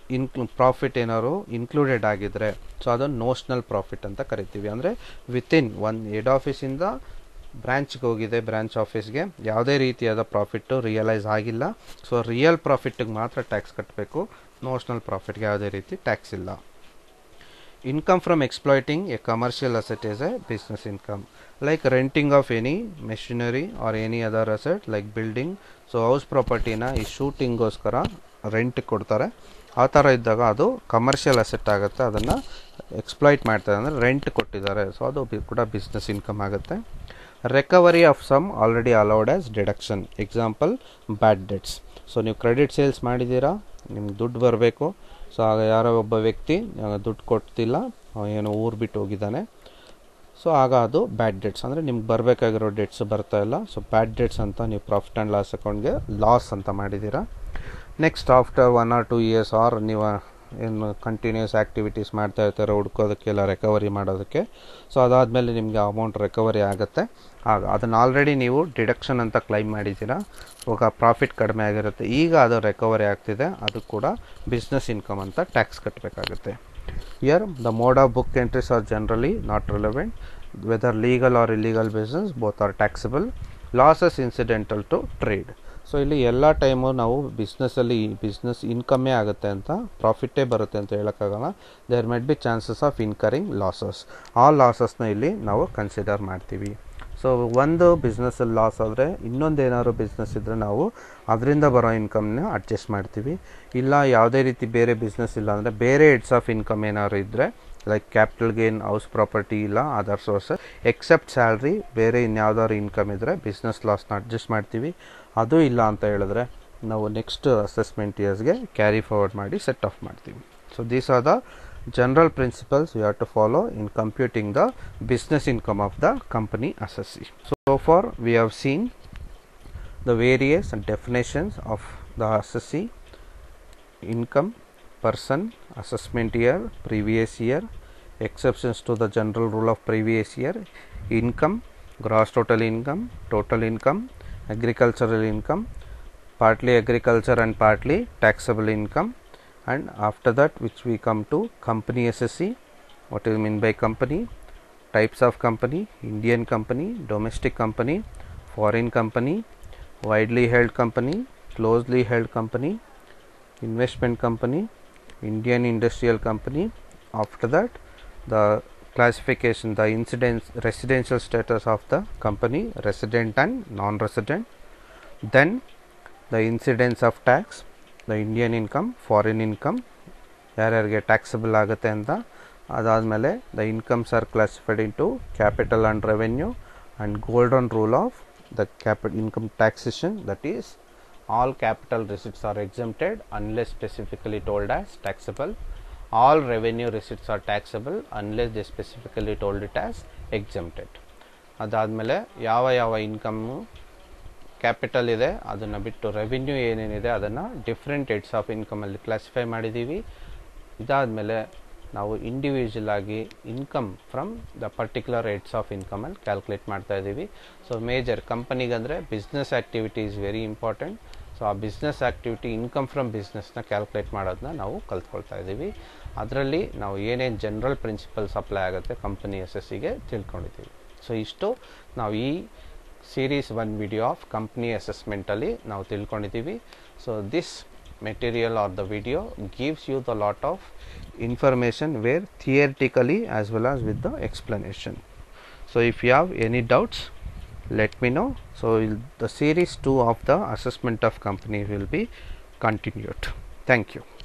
ಪ್ರಾಫಿಟ್ ಏನಾದ್ರು ಇನ್ಕ್ಲೂಡೆಡ್ ಆಗಿದ್ರೆ ಸೊ ಅದನ್ನು ನೋಷನಲ್ ಪ್ರಾಫಿಟ್ ಅಂತ ಕರಿತೀವಿ. ಅಂದರೆ ವಿತಿನ್ ಒಂದು ಹೆಡ್ ಆಫೀಸಿಂದ ಬ್ರಾಂಚ್ಗೆ ಹೋಗಿದೆ, ಬ್ರಾಂಚ್ ಆಫೀಸ್ಗೆ ಯಾವುದೇ ರೀತಿಯಾದ ಪ್ರಾಫಿಟ್ಟು ರಿಯಲೈಸ್ ಆಗಿಲ್ಲ. ಸೊ ರಿಯಲ್ ಪ್ರಾಫಿಟ್ಟಿಗೆ ಮಾತ್ರ ಟ್ಯಾಕ್ಸ್ ಕಟ್ಟಬೇಕು, ನೋಷನಲ್ ಪ್ರಾಫಿಟ್ಗೆ ಯಾವುದೇ ರೀತಿ ಟ್ಯಾಕ್ಸ್ ಇಲ್ಲ. Income from exploiting a commercial asset is a business income, like renting of any machinery or any other asset like building. So house property na ಈ ಶೂಟಿಂಗೋಸ್ಕರ ರೆಂಟ್ ಕೊಡ್ತಾರೆ, ಆ ಥರ ಇದ್ದಾಗ ಅದು ಕಮರ್ಷಿಯಲ್ ಅಸೆಟ್ ಆಗುತ್ತೆ. ಅದನ್ನು ಎಕ್ಸ್ಪ್ಲಾಯ್ಟ್ ಮಾಡ್ತಾರೆ ಅಂದರೆ ರೆಂಟ್ ಕೊಟ್ಟಿದ್ದಾರೆ, ಸೊ ಅದು ಕೂಡ ಬಿಸ್ನೆಸ್ ಇನ್ಕಮ್ ಆಗುತ್ತೆ. Recovery of some already allowed as deduction. Example bad debts. So ನೀವು ಕ್ರೆಡಿಟ್ ಸೇಲ್ಸ್ ಮಾಡಿದ್ದೀರಾ, ನಿಮ್ಗೆ ದುಡ್ಡು ಬರಬೇಕು. ಸೊ ಆಗ ಯಾರೋ ಒಬ್ಬ ವ್ಯಕ್ತಿ ದುಡ್ಡು ಕೊಡ್ತಿಲ್ಲ, ಏನೋ ಊರು ಬಿಟ್ಟು ಹೋಗಿದ್ದಾನೆ. ಸೊ ಆಗ ಅದು ಬ್ಯಾಡ್ ಡೆಟ್ಸ್, ಅಂದರೆ ನಿಮ್ಗೆ ಬರಬೇಕಾಗಿರೋ ಡೆಟ್ಸ್ ಬರ್ತಾ ಇಲ್ಲ. ಸೊ ಬ್ಯಾಡ್ ಡೆಟ್ಸ್ ಅಂತ ನೀವು ಪ್ರಾಫಿಟ್ ಆ್ಯಂಡ್ ಲಾಸ್ ಅಕೌಂಟ್ಗೆ ಲಾಸ್ ಅಂತ ಮಾಡಿದ್ದೀರಾ. Next after 1 or 2 years or ನೀವು ಏನು ಕಂಟಿನ್ಯೂಸ್ ಆ್ಯಕ್ಟಿವಿಟೀಸ್ ಮಾಡ್ತಾ ಇರ್ತಾರೆ ಹುಡ್ಕೋದಕ್ಕೆಲ್ಲ ರಿಕವರಿ ಮಾಡೋದಕ್ಕೆ. ಸೊ ಅದಾದಮೇಲೆ ನಿಮಗೆ ಅಮೌಂಟ್ ರಿಕವರಿ ಆಗುತ್ತೆ. ಆಗ ಅದನ್ನು ಆಲ್ರೆಡಿ ನೀವು ಡಿಡಕ್ಷನ್ ಅಂತ ಕ್ಲೈಮ್ ಮಾಡಿದ್ದೀರಾ, ಇವಾಗ ಪ್ರಾಫಿಟ್ ಕಡಿಮೆ ಆಗಿರುತ್ತೆ. ಈಗ ಅದು ರಿಕವರಿ ಆಗ್ತಿದೆ, ಅದು ಕೂಡ ಬಿಸ್ನೆಸ್ ಇನ್ಕಮ್ ಅಂತ ಟ್ಯಾಕ್ಸ್ ಕಟ್ಟಬೇಕಾಗುತ್ತೆ. Here the mode of book entries are generally not relevant. Whether legal or illegal business, both are taxable. Losses incidental to trade. So ಇಲ್ಲಿ ಎಲ್ಲ ಟೈಮು ನಾವು ಬಿಸ್ನೆಸ್ಸಲ್ಲಿ ಬಿಸ್ನೆಸ್ ಇನ್ಕಮ್ಮೇ ಆಗುತ್ತೆ ಅಂತ, ಪ್ರಾಫಿಟ್ಟೇ ಬರುತ್ತೆ ಅಂತ ಹೇಳೋಕ್ಕಾಗಲ್ಲ. There might be chances of incurring losses. ಆ ಲಾಸಸ್ನ ಇಲ್ಲಿ ನಾವು ಕನ್ಸಿಡರ್ ಮಾಡ್ತೀವಿ. ಸೊ ಒಂದು ಬಿಸ್ನೆಸ್ಸಲ್ಲಿ ಲಾಸ್ ಆದರೆ ಇನ್ನೊಂದು ಏನಾದ್ರು ಬಿಸ್ನೆಸ್ ಇದ್ದರೆ ನಾವು ಅದರಿಂದ ಬರೋ ಇನ್ಕಮ್ನ ಅಡ್ಜಸ್ಟ್ ಮಾಡ್ತೀವಿ. ಇಲ್ಲ ಯಾವುದೇ ರೀತಿ ಬೇರೆ ಬಿಸ್ನೆಸ್ ಇಲ್ಲ ಅಂದರೆ ಬೇರೆ ಹೆಡ್ಸ್ ಆಫ್ ಇನ್ಕಮ್ ಏನಾದ್ರು ಇದ್ದರೆ, like capital gain, house property ಇಲ್ಲ ಅದರ್ ಸೋರ್ಸ್, ಎಕ್ಸೆಪ್ಟ್ ಸ್ಯಾಲ್ರಿ, ಬೇರೆ ಇನ್ಯಾವ್ದಾದ್ರು ಇನ್ಕಮ್ ಇದ್ದರೆ ಬಿಸ್ನೆಸ್ ಲಾಸ್ನ ಅಡ್ಜಸ್ಟ್ ಮಾಡ್ತೀವಿ. ಅದು ಇಲ್ಲ ಅಂತ ಹೇಳಿದ್ರೆ ನಾವು ನೆಕ್ಸ್ಟ್ ಅಸೆಸ್ಮೆಂಟ್ ಇಯರ್ಸ್ಗೆ ಕ್ಯಾರಿ ಫಾರ್ವರ್ಡ್ ಮಾಡಿ ಸೆಟ್ ಆಫ್ ಮಾಡ್ತೀವಿ. So these are the general principles you have to follow in computing the business income of the company assessee. So far we have seen the various definitions of the assessee: income, person, assessment year, previous year, exceptions to the general rule of previous year, income, gross total income, agricultural income, partly agriculture and partly taxable income. And after that, which we come to company assessee. What do you mean by company? Types of company: Indian company, domestic company, foreign company, widely held company, closely held company, investment company, Indian industrial company. After that, the classification, the incidence, residential status of the company, resident and non-resident. Then the incidence of tax, the Indian income, foreign income, ಯಾರ್ಯಾರಿಗೆ ಟ್ಯಾಕ್ಸಬಲ್ ಆಗುತ್ತೆ ಅಂತ. ಅದಾದಮೇಲೆ the incomes are classified into capital and revenue and golden rule of the income taxation, that is all capital receipts are exempted unless specifically told as taxable. All revenue receipts are taxable unless they specifically told it as exempted. ಅದಾದಮೇಲೆ ಯಾವ ಇನ್ಕಮ್ಮು ಕ್ಯಾಪಿಟಲ್ ಇದೆ ಅದನ್ನು ಬಿಟ್ಟು ರೆವಿನ್ಯೂ ಏನೇನಿದೆ ಅದನ್ನು ಡಿಫ್ರೆಂಟ್ ಹೆಡ್ಸ್ ಆಫ್ ಇನ್ಕಮಲ್ಲಿ ಕ್ಲಾಸಿಫೈ ಮಾಡಿದ್ದೀವಿ. ಇದಾದಮೇಲೆ ನಾವು ಇಂಡಿವಿಜುವಲ್ ಆಗಿ income from the particular heads of ಇನ್ಕಮಲ್ಲಿ ಕ್ಯಾಲ್ಕುಲೇಟ್ ಮಾಡ್ತಾ ಇದ್ದೀವಿ. ಸೊ ಮೇಜರ್ ಕಂಪನಿಗಂದರೆ business activity is very important. So ಆ ಬಿಸ್ನೆಸ್ ಆ್ಯಕ್ಟಿವಿಟಿ ಇನ್ಕಮ್ ಫ್ರಮ್ ಬಿಸ್ನೆಸ್ನ ಕ್ಯಾಲ್ಕುಲೇಟ್ ಮಾಡೋದನ್ನ ನಾವು ಕಲ್ತ್ಕೊಳ್ತಾ ಇದ್ದೀವಿ. ಅದರಲ್ಲಿ ನಾವು ಏನೇನು ಜನರಲ್ ಪ್ರಿನ್ಸಿಪಲ್ಸ್ ಅಪ್ಲೈ ಆಗುತ್ತೆ ಕಂಪನಿ ಎಸ್ಎಸ್ಸಿಗೆ ತಿಳ್ಕೊಂಡಿದ್ದೀವಿ. ಸೊ ಇಷ್ಟು ನಾವು ಈ ಸೀರೀಸ್ 1 ವಿಡಿಯೋ ಆಫ್ ಕಂಪ್ನಿ ಅಸೆಸ್ಮೆಂಟಲ್ಲಿ ನಾವು ತಿಳ್ಕೊಂಡಿದ್ದೀವಿ. So this material or the video gives you the lot of information where theoretically as well as with the explanation. So if you have any doubts, let me know. So the series 2 of the assessment of company will be continued. Thank you.